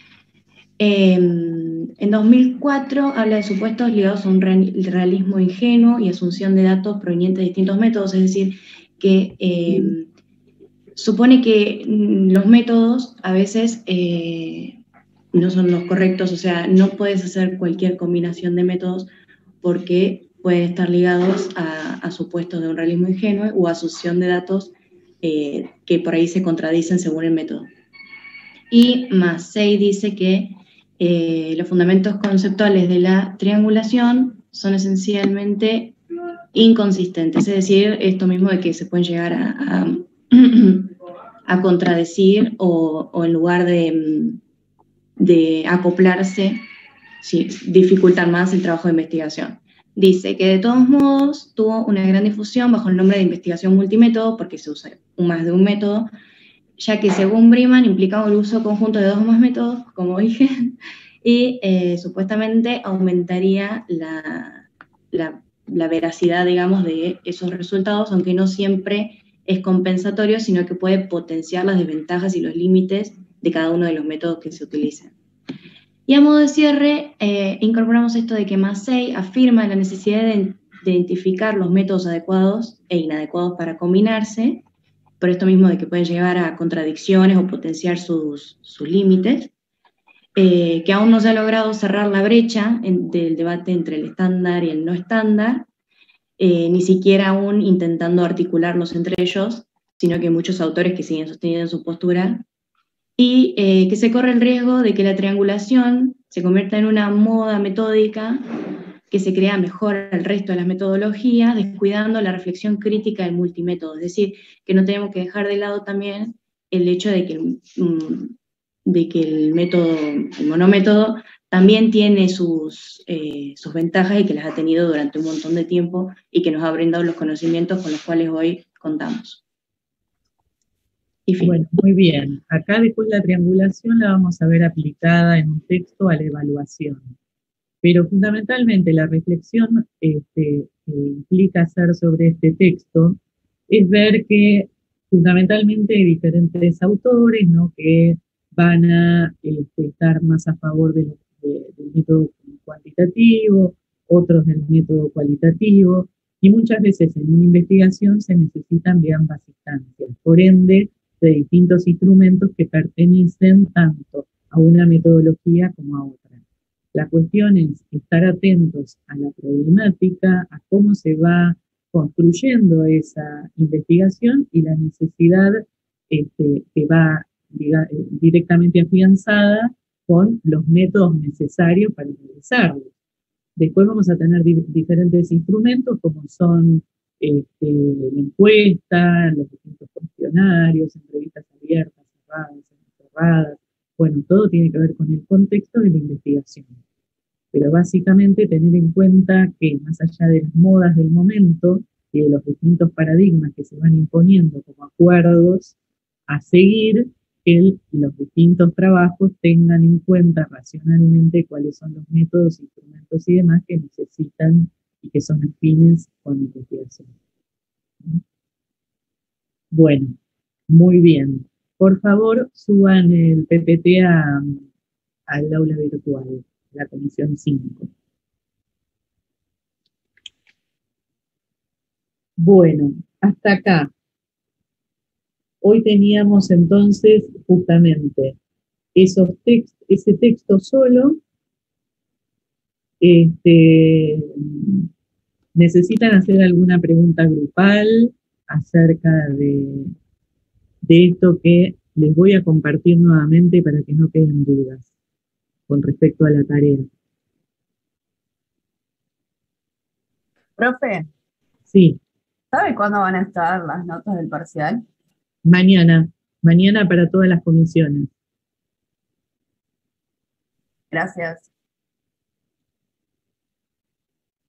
Eh, en dos mil cuatro habla de supuestos ligados a un realismo ingenuo y asunción de datos provenientes de distintos métodos, es decir, que eh, supone que los métodos a veces eh, no son los correctos, o sea, no puedes hacer cualquier combinación de métodos porque pueden estar ligados a, a supuestos de un realismo ingenuo o asunción de datos eh, que por ahí se contradicen según el método. Y Massey dice que eh, los fundamentos conceptuales de la triangulación son esencialmente inconsistentes, es decir, esto mismo de que se pueden llegar a, a, a contradecir o, o en lugar de, de acoplarse, sí, dificultan más el trabajo de investigación. Dice que de todos modos tuvo una gran difusión bajo el nombre de investigación multimétodo, porque se usa más de un método, ya que según Briman implicaba el uso conjunto de dos o más métodos, como dije, y eh, supuestamente aumentaría la, la, la veracidad, digamos, de esos resultados, aunque no siempre es compensatorio, sino que puede potenciar las desventajas y los límites de cada uno de los métodos que se utilicen. Y a modo de cierre, eh, incorporamos esto de que Massey afirma la necesidad de, de identificar los métodos adecuados e inadecuados para combinarse, por esto mismo de que pueden llegar a contradicciones o potenciar sus, sus límites, eh, que aún no se ha logrado cerrar la brecha en, del debate entre el estándar y el no estándar, eh, ni siquiera aún intentando articularlos entre ellos, sino que hay muchos autores que siguen sosteniendo su postura, y eh, que se corre el riesgo de que la triangulación se convierta en una moda metódica que se crea mejor al resto de las metodologías, descuidando la reflexión crítica del multimétodo. Es decir, que no tenemos que dejar de lado también el hecho de que, de que el método, el monométodo, también tiene sus, eh, sus ventajas y que las ha tenido durante un montón de tiempo y que nos ha brindado los conocimientos con los cuales hoy contamos. Y fin.
Bueno, muy bien. Acá después la triangulación la vamos a ver aplicada en un texto a la evaluación. Pero fundamentalmente la reflexión este, que implica hacer sobre este texto es ver que fundamentalmente hay diferentes autores, ¿no?, que van a este, estar más a favor de, de, del método cuantitativo, otros del método cualitativo, y muchas veces en una investigación se necesitan de ambas instancias. Por ende, de distintos instrumentos que pertenecen tanto a una metodología como a otra. La cuestión es estar atentos a la problemática, a cómo se va construyendo esa investigación y la necesidad este, que va diga, directamente afianzada con los métodos necesarios para realizarlo. Después vamos a tener di diferentes instrumentos como son este, la encuesta, los distintos cuestionarios, entrevistas abiertas, cerradas, cerradas. Bueno, todo tiene que ver con el contexto de la investigación. Pero básicamente tener en cuenta que más allá de las modas del momento y de los distintos paradigmas que se van imponiendo como acuerdos a seguir, que los distintos trabajos tengan en cuenta racionalmente cuáles son los métodos, instrumentos y demás que necesitan y que son afines con la investigación. Bueno, muy bien. Por favor, suban el P P T a, al aula virtual, la comisión cinco. Bueno, hasta acá. Hoy teníamos entonces justamente esos text, ese texto solo. Este, ¿necesitan hacer alguna pregunta grupal acerca de, de esto que les voy a compartir nuevamente para que no queden dudas con respecto a la tarea?
Profe.
Sí.
¿Sabe cuándo van a estar las notas del parcial?
Mañana, mañana para todas las comisiones.
Gracias.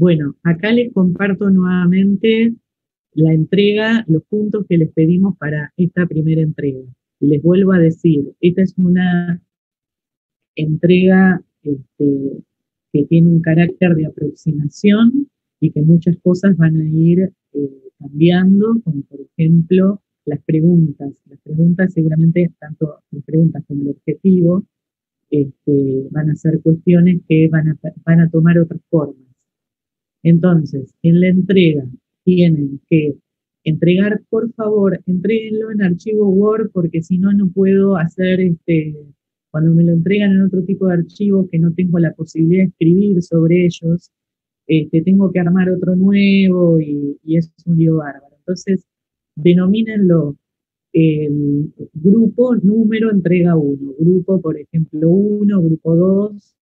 Bueno, acá les comparto nuevamente la entrega, los puntos que les pedimos para esta primera entrega. Y les vuelvo a decir, esta es una entrega este, que tiene un carácter de aproximación y que muchas cosas van a ir eh, cambiando, como por ejemplo las preguntas. Las preguntas seguramente, tanto las preguntas como el objetivo, este, van a ser cuestiones que van a, van a tomar otras formas. Entonces, en la entrega tienen que entregar, por favor, entréguenlo en archivo Word, porque si no, no puedo hacer, este, cuando me lo entregan en otro tipo de archivo que no tengo la posibilidad de escribir sobre ellos, este, tengo que armar otro nuevo y, y es un lío bárbaro. Entonces, denomínenlo el grupo, número, entrega uno. Grupo, por ejemplo, uno, grupo dos,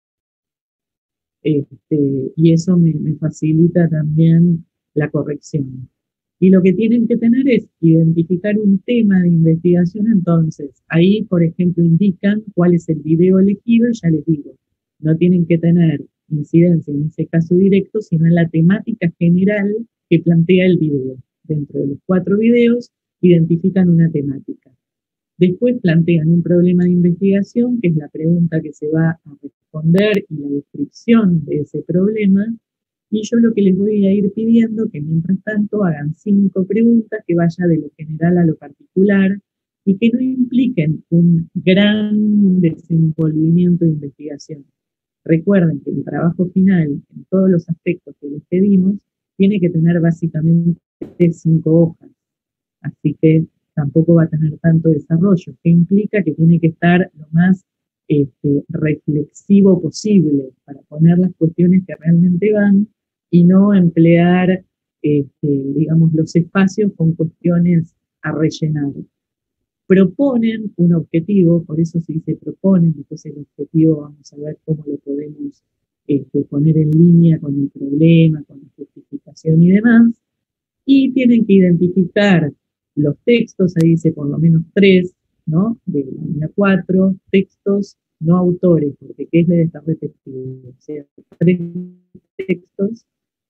este, y eso me, me facilita también la corrección. Y lo que tienen que tener es identificar un tema de investigación, entonces ahí, por ejemplo, indican cuál es el video elegido y ya les digo, no tienen que tener incidencia en ese caso directo, sino en la temática general que plantea el video. Dentro de los cuatro videos identifican una temática. Después plantean un problema de investigación, que es la pregunta que se va a responder y la descripción de ese problema. Y yo lo que les voy a ir pidiendo, que mientras tanto hagan cinco preguntas que vayan de lo general a lo particular y que no impliquen un gran desenvolvimiento de investigación. Recuerden que el trabajo final, en todos los aspectos que les pedimos, tiene que tener básicamente cinco hojas. Así que tampoco va a tener tanto desarrollo, que implica que tiene que estar lo más este, reflexivo posible para poner las cuestiones que realmente van y no emplear, este, digamos, los espacios con cuestiones a rellenar. Proponen un objetivo, por eso se dice proponen, después el objetivo vamos a ver cómo lo podemos este, poner en línea con el problema, con la justificación y demás, y tienen que identificar los textos, ahí dice por lo menos tres, ¿no? De la línea cuatro, textos no autores, porque ¿qué es de estar repetido? O sea, tres textos,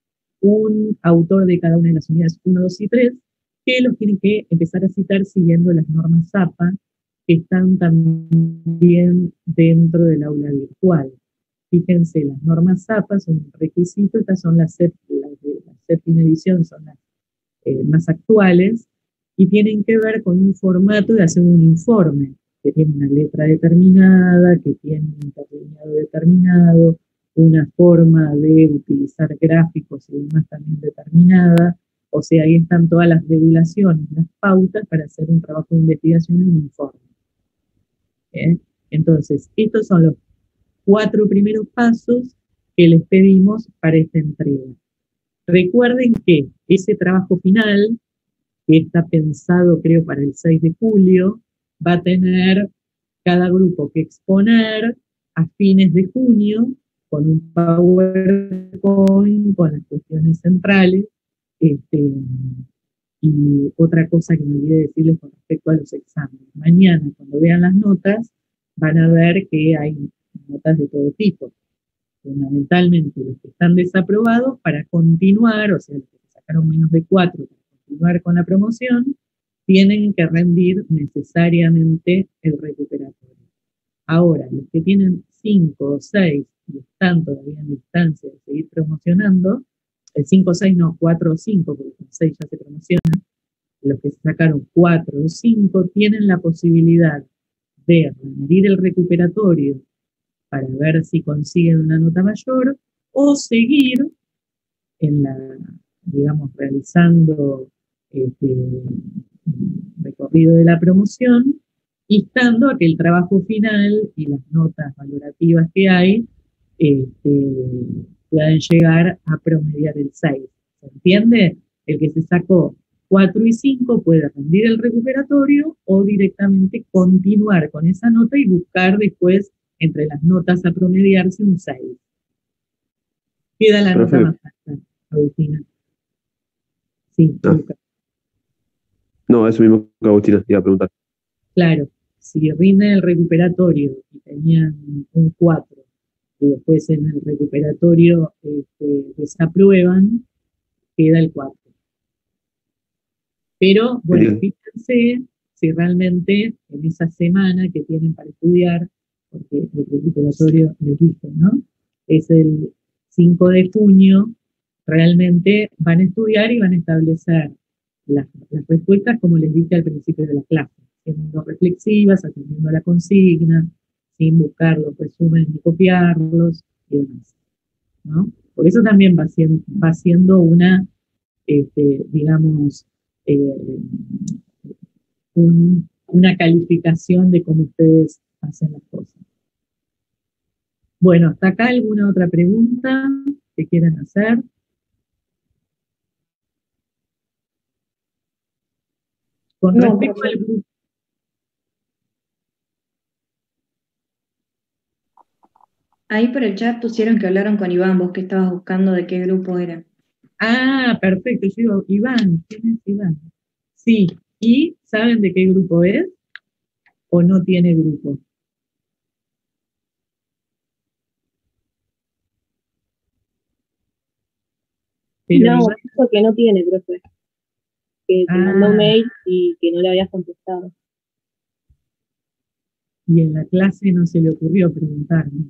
un autor de cada una de las unidades uno, dos y tres, que los tienen que empezar a citar siguiendo las normas A P A, que están también dentro del aula virtual. Fíjense, las normas A P A son un requisito, estas son las, las de la séptima edición, son las eh, más actuales, y tienen que ver con un formato de hacer un informe, que tiene una letra determinada, que tiene un interlineado determinado, una forma de utilizar gráficos y demás también determinada, o sea, ahí están todas las regulaciones, las pautas para hacer un trabajo de investigación en un informe. ¿Eh? Entonces, estos son los cuatro primeros pasos que les pedimos para esta entrega. Recuerden que ese trabajo final, que está pensado creo para el seis de julio, va a tener cada grupo que exponer a fines de junio con un PowerPoint, con las cuestiones centrales. Este, y otra cosa que me olvidé decirles con respecto a los exámenes. Mañana, cuando vean las notas, van a ver que hay notas de todo tipo. Fundamentalmente los que están desaprobados para continuar, o sea, los que sacaron menos de cuatro para continuar con la promoción, tienen que rendir necesariamente el recuperatorio. Ahora, los que tienen cinco o seis y están todavía en distancia de seguir promocionando, el cinco o seis no, cuatro o cinco, porque con seis ya se promociona, los que sacaron cuatro o cinco tienen la posibilidad de rendir el recuperatorio para ver si consiguen una nota mayor, o seguir en la, digamos, realizando este recorrido de la promoción, instando a que el trabajo final y las notas valorativas que hay este, puedan llegar a promediar el seis. ¿Se entiende? El que se sacó cuatro y cinco puede rendir el recuperatorio o directamente continuar con esa nota y buscar después entre las notas a promediarse un seis. Queda la Profe. Nota más alta, Agustina. Sí,
ah.
Lucas.
No, eso mismo que Agustina te iba a preguntar.
Claro, si rinden el recuperatorio y tenían un cuatro, y después en el recuperatorio este, desaprueban, queda el cuatro. Pero, bueno,
Bien.
fíjense si realmente en esa semana que tienen para estudiar, porque el recuperatorio les dije, ¿no? Es el cinco de junio, realmente van a estudiar y van a establecer las, las respuestas como les dije al principio de la clase, siendo reflexivas, atendiendo a la consigna, sin buscar los resúmenes ni copiarlos y demás, ¿no? Por eso también va siendo, va siendo una, este, digamos, eh, un, una calificación de cómo ustedes hacen las cosas. Bueno, ¿hasta acá alguna otra pregunta que quieran hacer? Con
No,
respecto
profe.
al grupo...
Ahí por el chat pusieron que hablaron con Iván, vos que estabas buscando de qué grupo era.
Ah, perfecto, yo digo, Iván, ¿quién es Iván? Sí, ¿y saben de qué grupo es? ¿O no tiene grupo? Pero
No,
Iván,
dijo que no tiene, profe. Que te mandó un
ah,
mail y que no le habías contestado.
y en la clase no se le ocurrió preguntarme,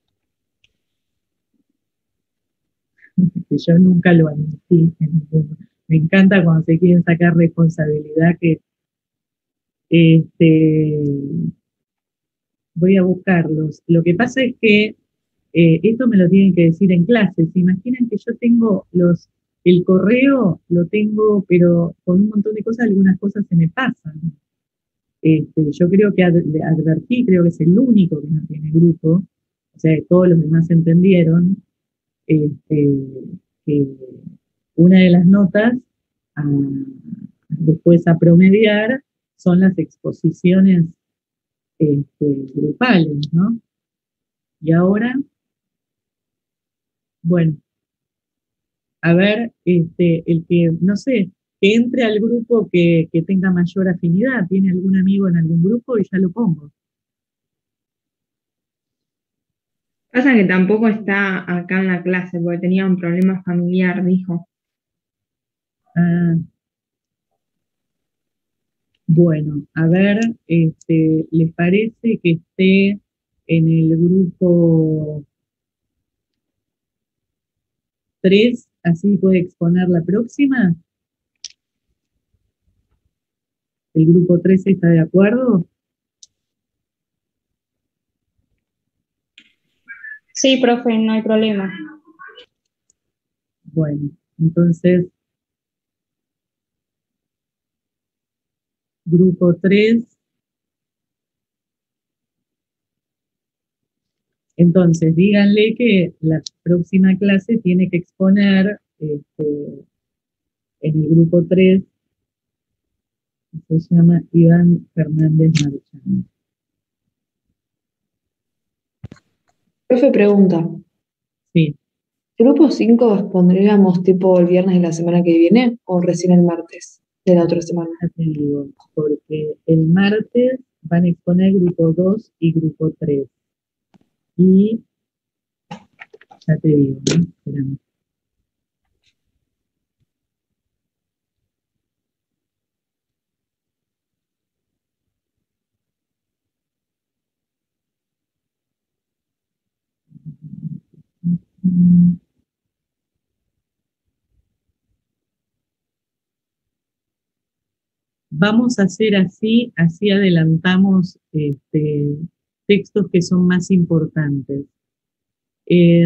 que yo nunca lo admití en ninguno. Me encanta cuando se quieren sacar responsabilidad que este, voy a buscarlos. Lo que pasa es que eh, esto me lo tienen que decir en clase. ¿Se imaginan que yo tengo los, el correo, lo tengo, pero con un montón de cosas, algunas cosas se me pasan? Este, yo creo que ad, advertí, creo que es el único que no tiene grupo, o sea, todos los demás entendieron, este, que una de las notas a, después a promediar son las exposiciones este, grupales, ¿no? Y ahora, bueno, a ver, este, el que, no sé, que entre al grupo que, que tenga mayor afinidad, ¿tiene algún amigo en algún grupo? Y ya lo pongo.
Pasa que tampoco está acá en la clase porque tenía un problema familiar, dijo.
Ah, bueno, a ver, este, ¿les parece que esté en el grupo tres, así puede exponer la próxima? ¿El grupo tres está de acuerdo?
Sí, profe, no hay problema.
Bueno, entonces, grupo tres. Entonces, díganle que la próxima clase tiene que exponer este, en el grupo tres, que se llama Iván Fernández Marchán.
Profe, pregunta.
Sí.
¿Grupo cinco pondríamos tipo el viernes de la semana que viene o recién el martes de la otra semana?
Ya te digo, porque el martes van a exponer grupo dos y grupo tres. Y ya te digo, ¿no? Espérame. Vamos a hacer así, así adelantamos este, textos que son más importantes. Eh,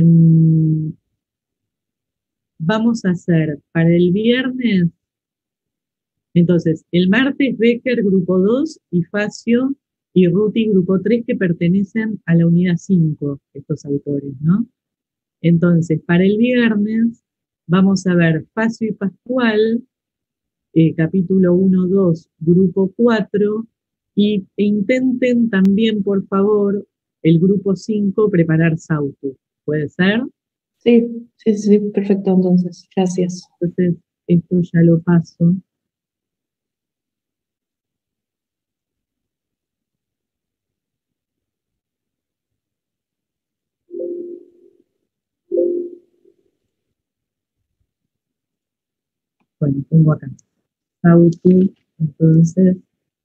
vamos a hacer para el viernes, entonces, el martes Becker grupo dos y Facio y Ruti grupo tres que pertenecen a la unidad cinco, estos autores, ¿no? Entonces, para el viernes vamos a ver Facio y Pascual, eh, capítulo uno, dos, grupo cuatro, y e intenten también, por favor, el grupo cinco, preparar Sautu. ¿Puede ser?
Sí, sí, sí, perfecto, entonces, gracias.
Entonces, esto ya lo paso. Bueno, pongo acá. Sautu, entonces,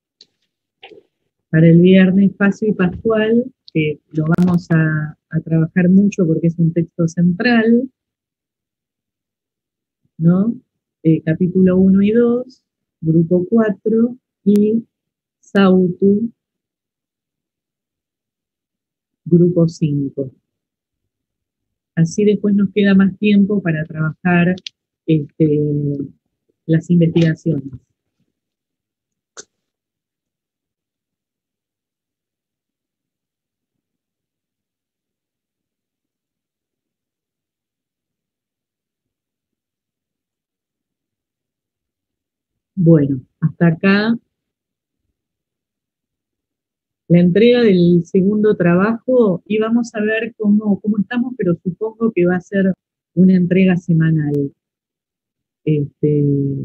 para el viernes, Facio y Pascual, que lo vamos a, a trabajar mucho porque es un texto central, ¿no? Eh, capítulo uno y dos, grupo cuatro, y Sautu, grupo cinco. Así después nos queda más tiempo para trabajar este, las investigaciones. Bueno, hasta acá la entrega del segundo trabajo y vamos a ver cómo, cómo estamos, pero supongo que va a ser una entrega semanal. Este,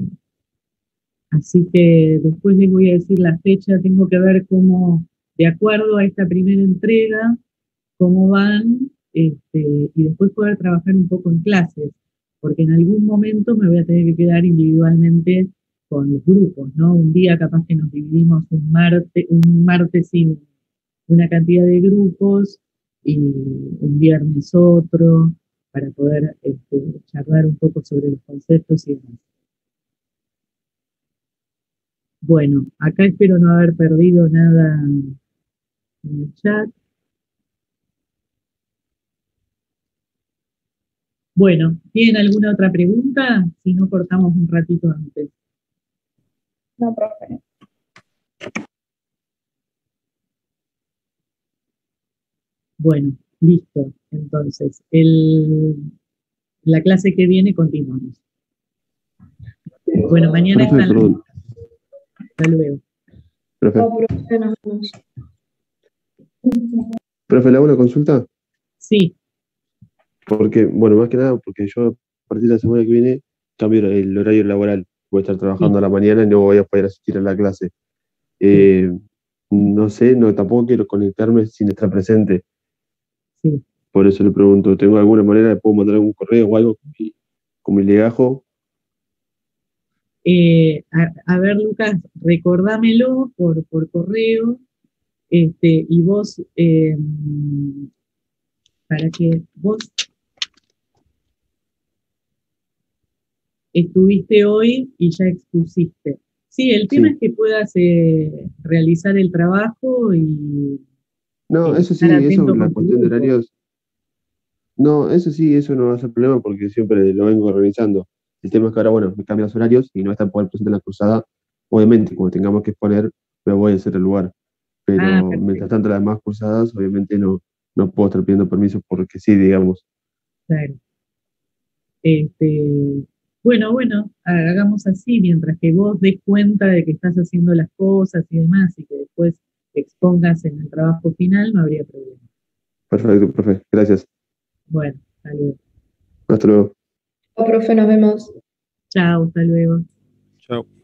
así que después les voy a decir la fecha, tengo que ver cómo, de acuerdo a esta primera entrega, cómo van, este, y después poder trabajar un poco en clases, porque en algún momento me voy a tener que quedar individualmente con los grupos, ¿no? Un día capaz que nos dividimos un martes, un martes y una cantidad de grupos, y un viernes otro, para poder este, charlar un poco sobre los conceptos y demás. Bueno, acá espero no haber perdido nada en el chat. Bueno, ¿tienen alguna otra pregunta? Si no, cortamos un ratito antes.
No, profe.
Bueno, listo. Entonces, el, la clase que viene continuamos. Bueno, mañana
Profe,
están
perdón.
Hasta luego.
Profe,
No, profe, nos vemos.
profe, ¿le hago una consulta?
Sí.
Porque, bueno, más que nada, porque yo a partir de la semana que viene cambio el horario laboral. Voy a estar trabajando a la mañana y no voy a poder asistir a la clase. Eh, no sé, no, tampoco quiero conectarme sin estar presente.
Sí.
Por eso le pregunto, ¿tengo alguna manera de puedo mandar algún correo o algo con mi, con mi legajo?
Eh, a, a ver, Lucas, recordámelo por, por correo, este, y vos, eh, para que vos estuviste hoy y ya expusiste. Sí, el tema
Sí.
es que puedas eh, realizar el trabajo y,
No,
y
eso sí,
estar
eso,
atento
la
con tu
cuestión de
grupo.
horarios. No, eso sí, eso no va a ser problema porque siempre lo vengo organizando. El tema es que ahora, bueno, me cambian los horarios y no está poder presentar en la cruzada. Obviamente, cuando tengamos que exponer, me voy a hacer el lugar. Pero
Ah,
mientras
perfecto,
tanto, las demás cursadas, obviamente no, no puedo estar pidiendo permiso porque sí, digamos.
claro. Este, bueno, bueno, hagamos así, mientras que vos des cuenta de que estás haciendo las cosas y demás, y que después expongas en el trabajo final, no habría problema.
Perfecto, profe. Gracias.
Bueno, hasta luego.
Hasta luego.
No, profe, nos vemos.
Chao, hasta luego.
Chao.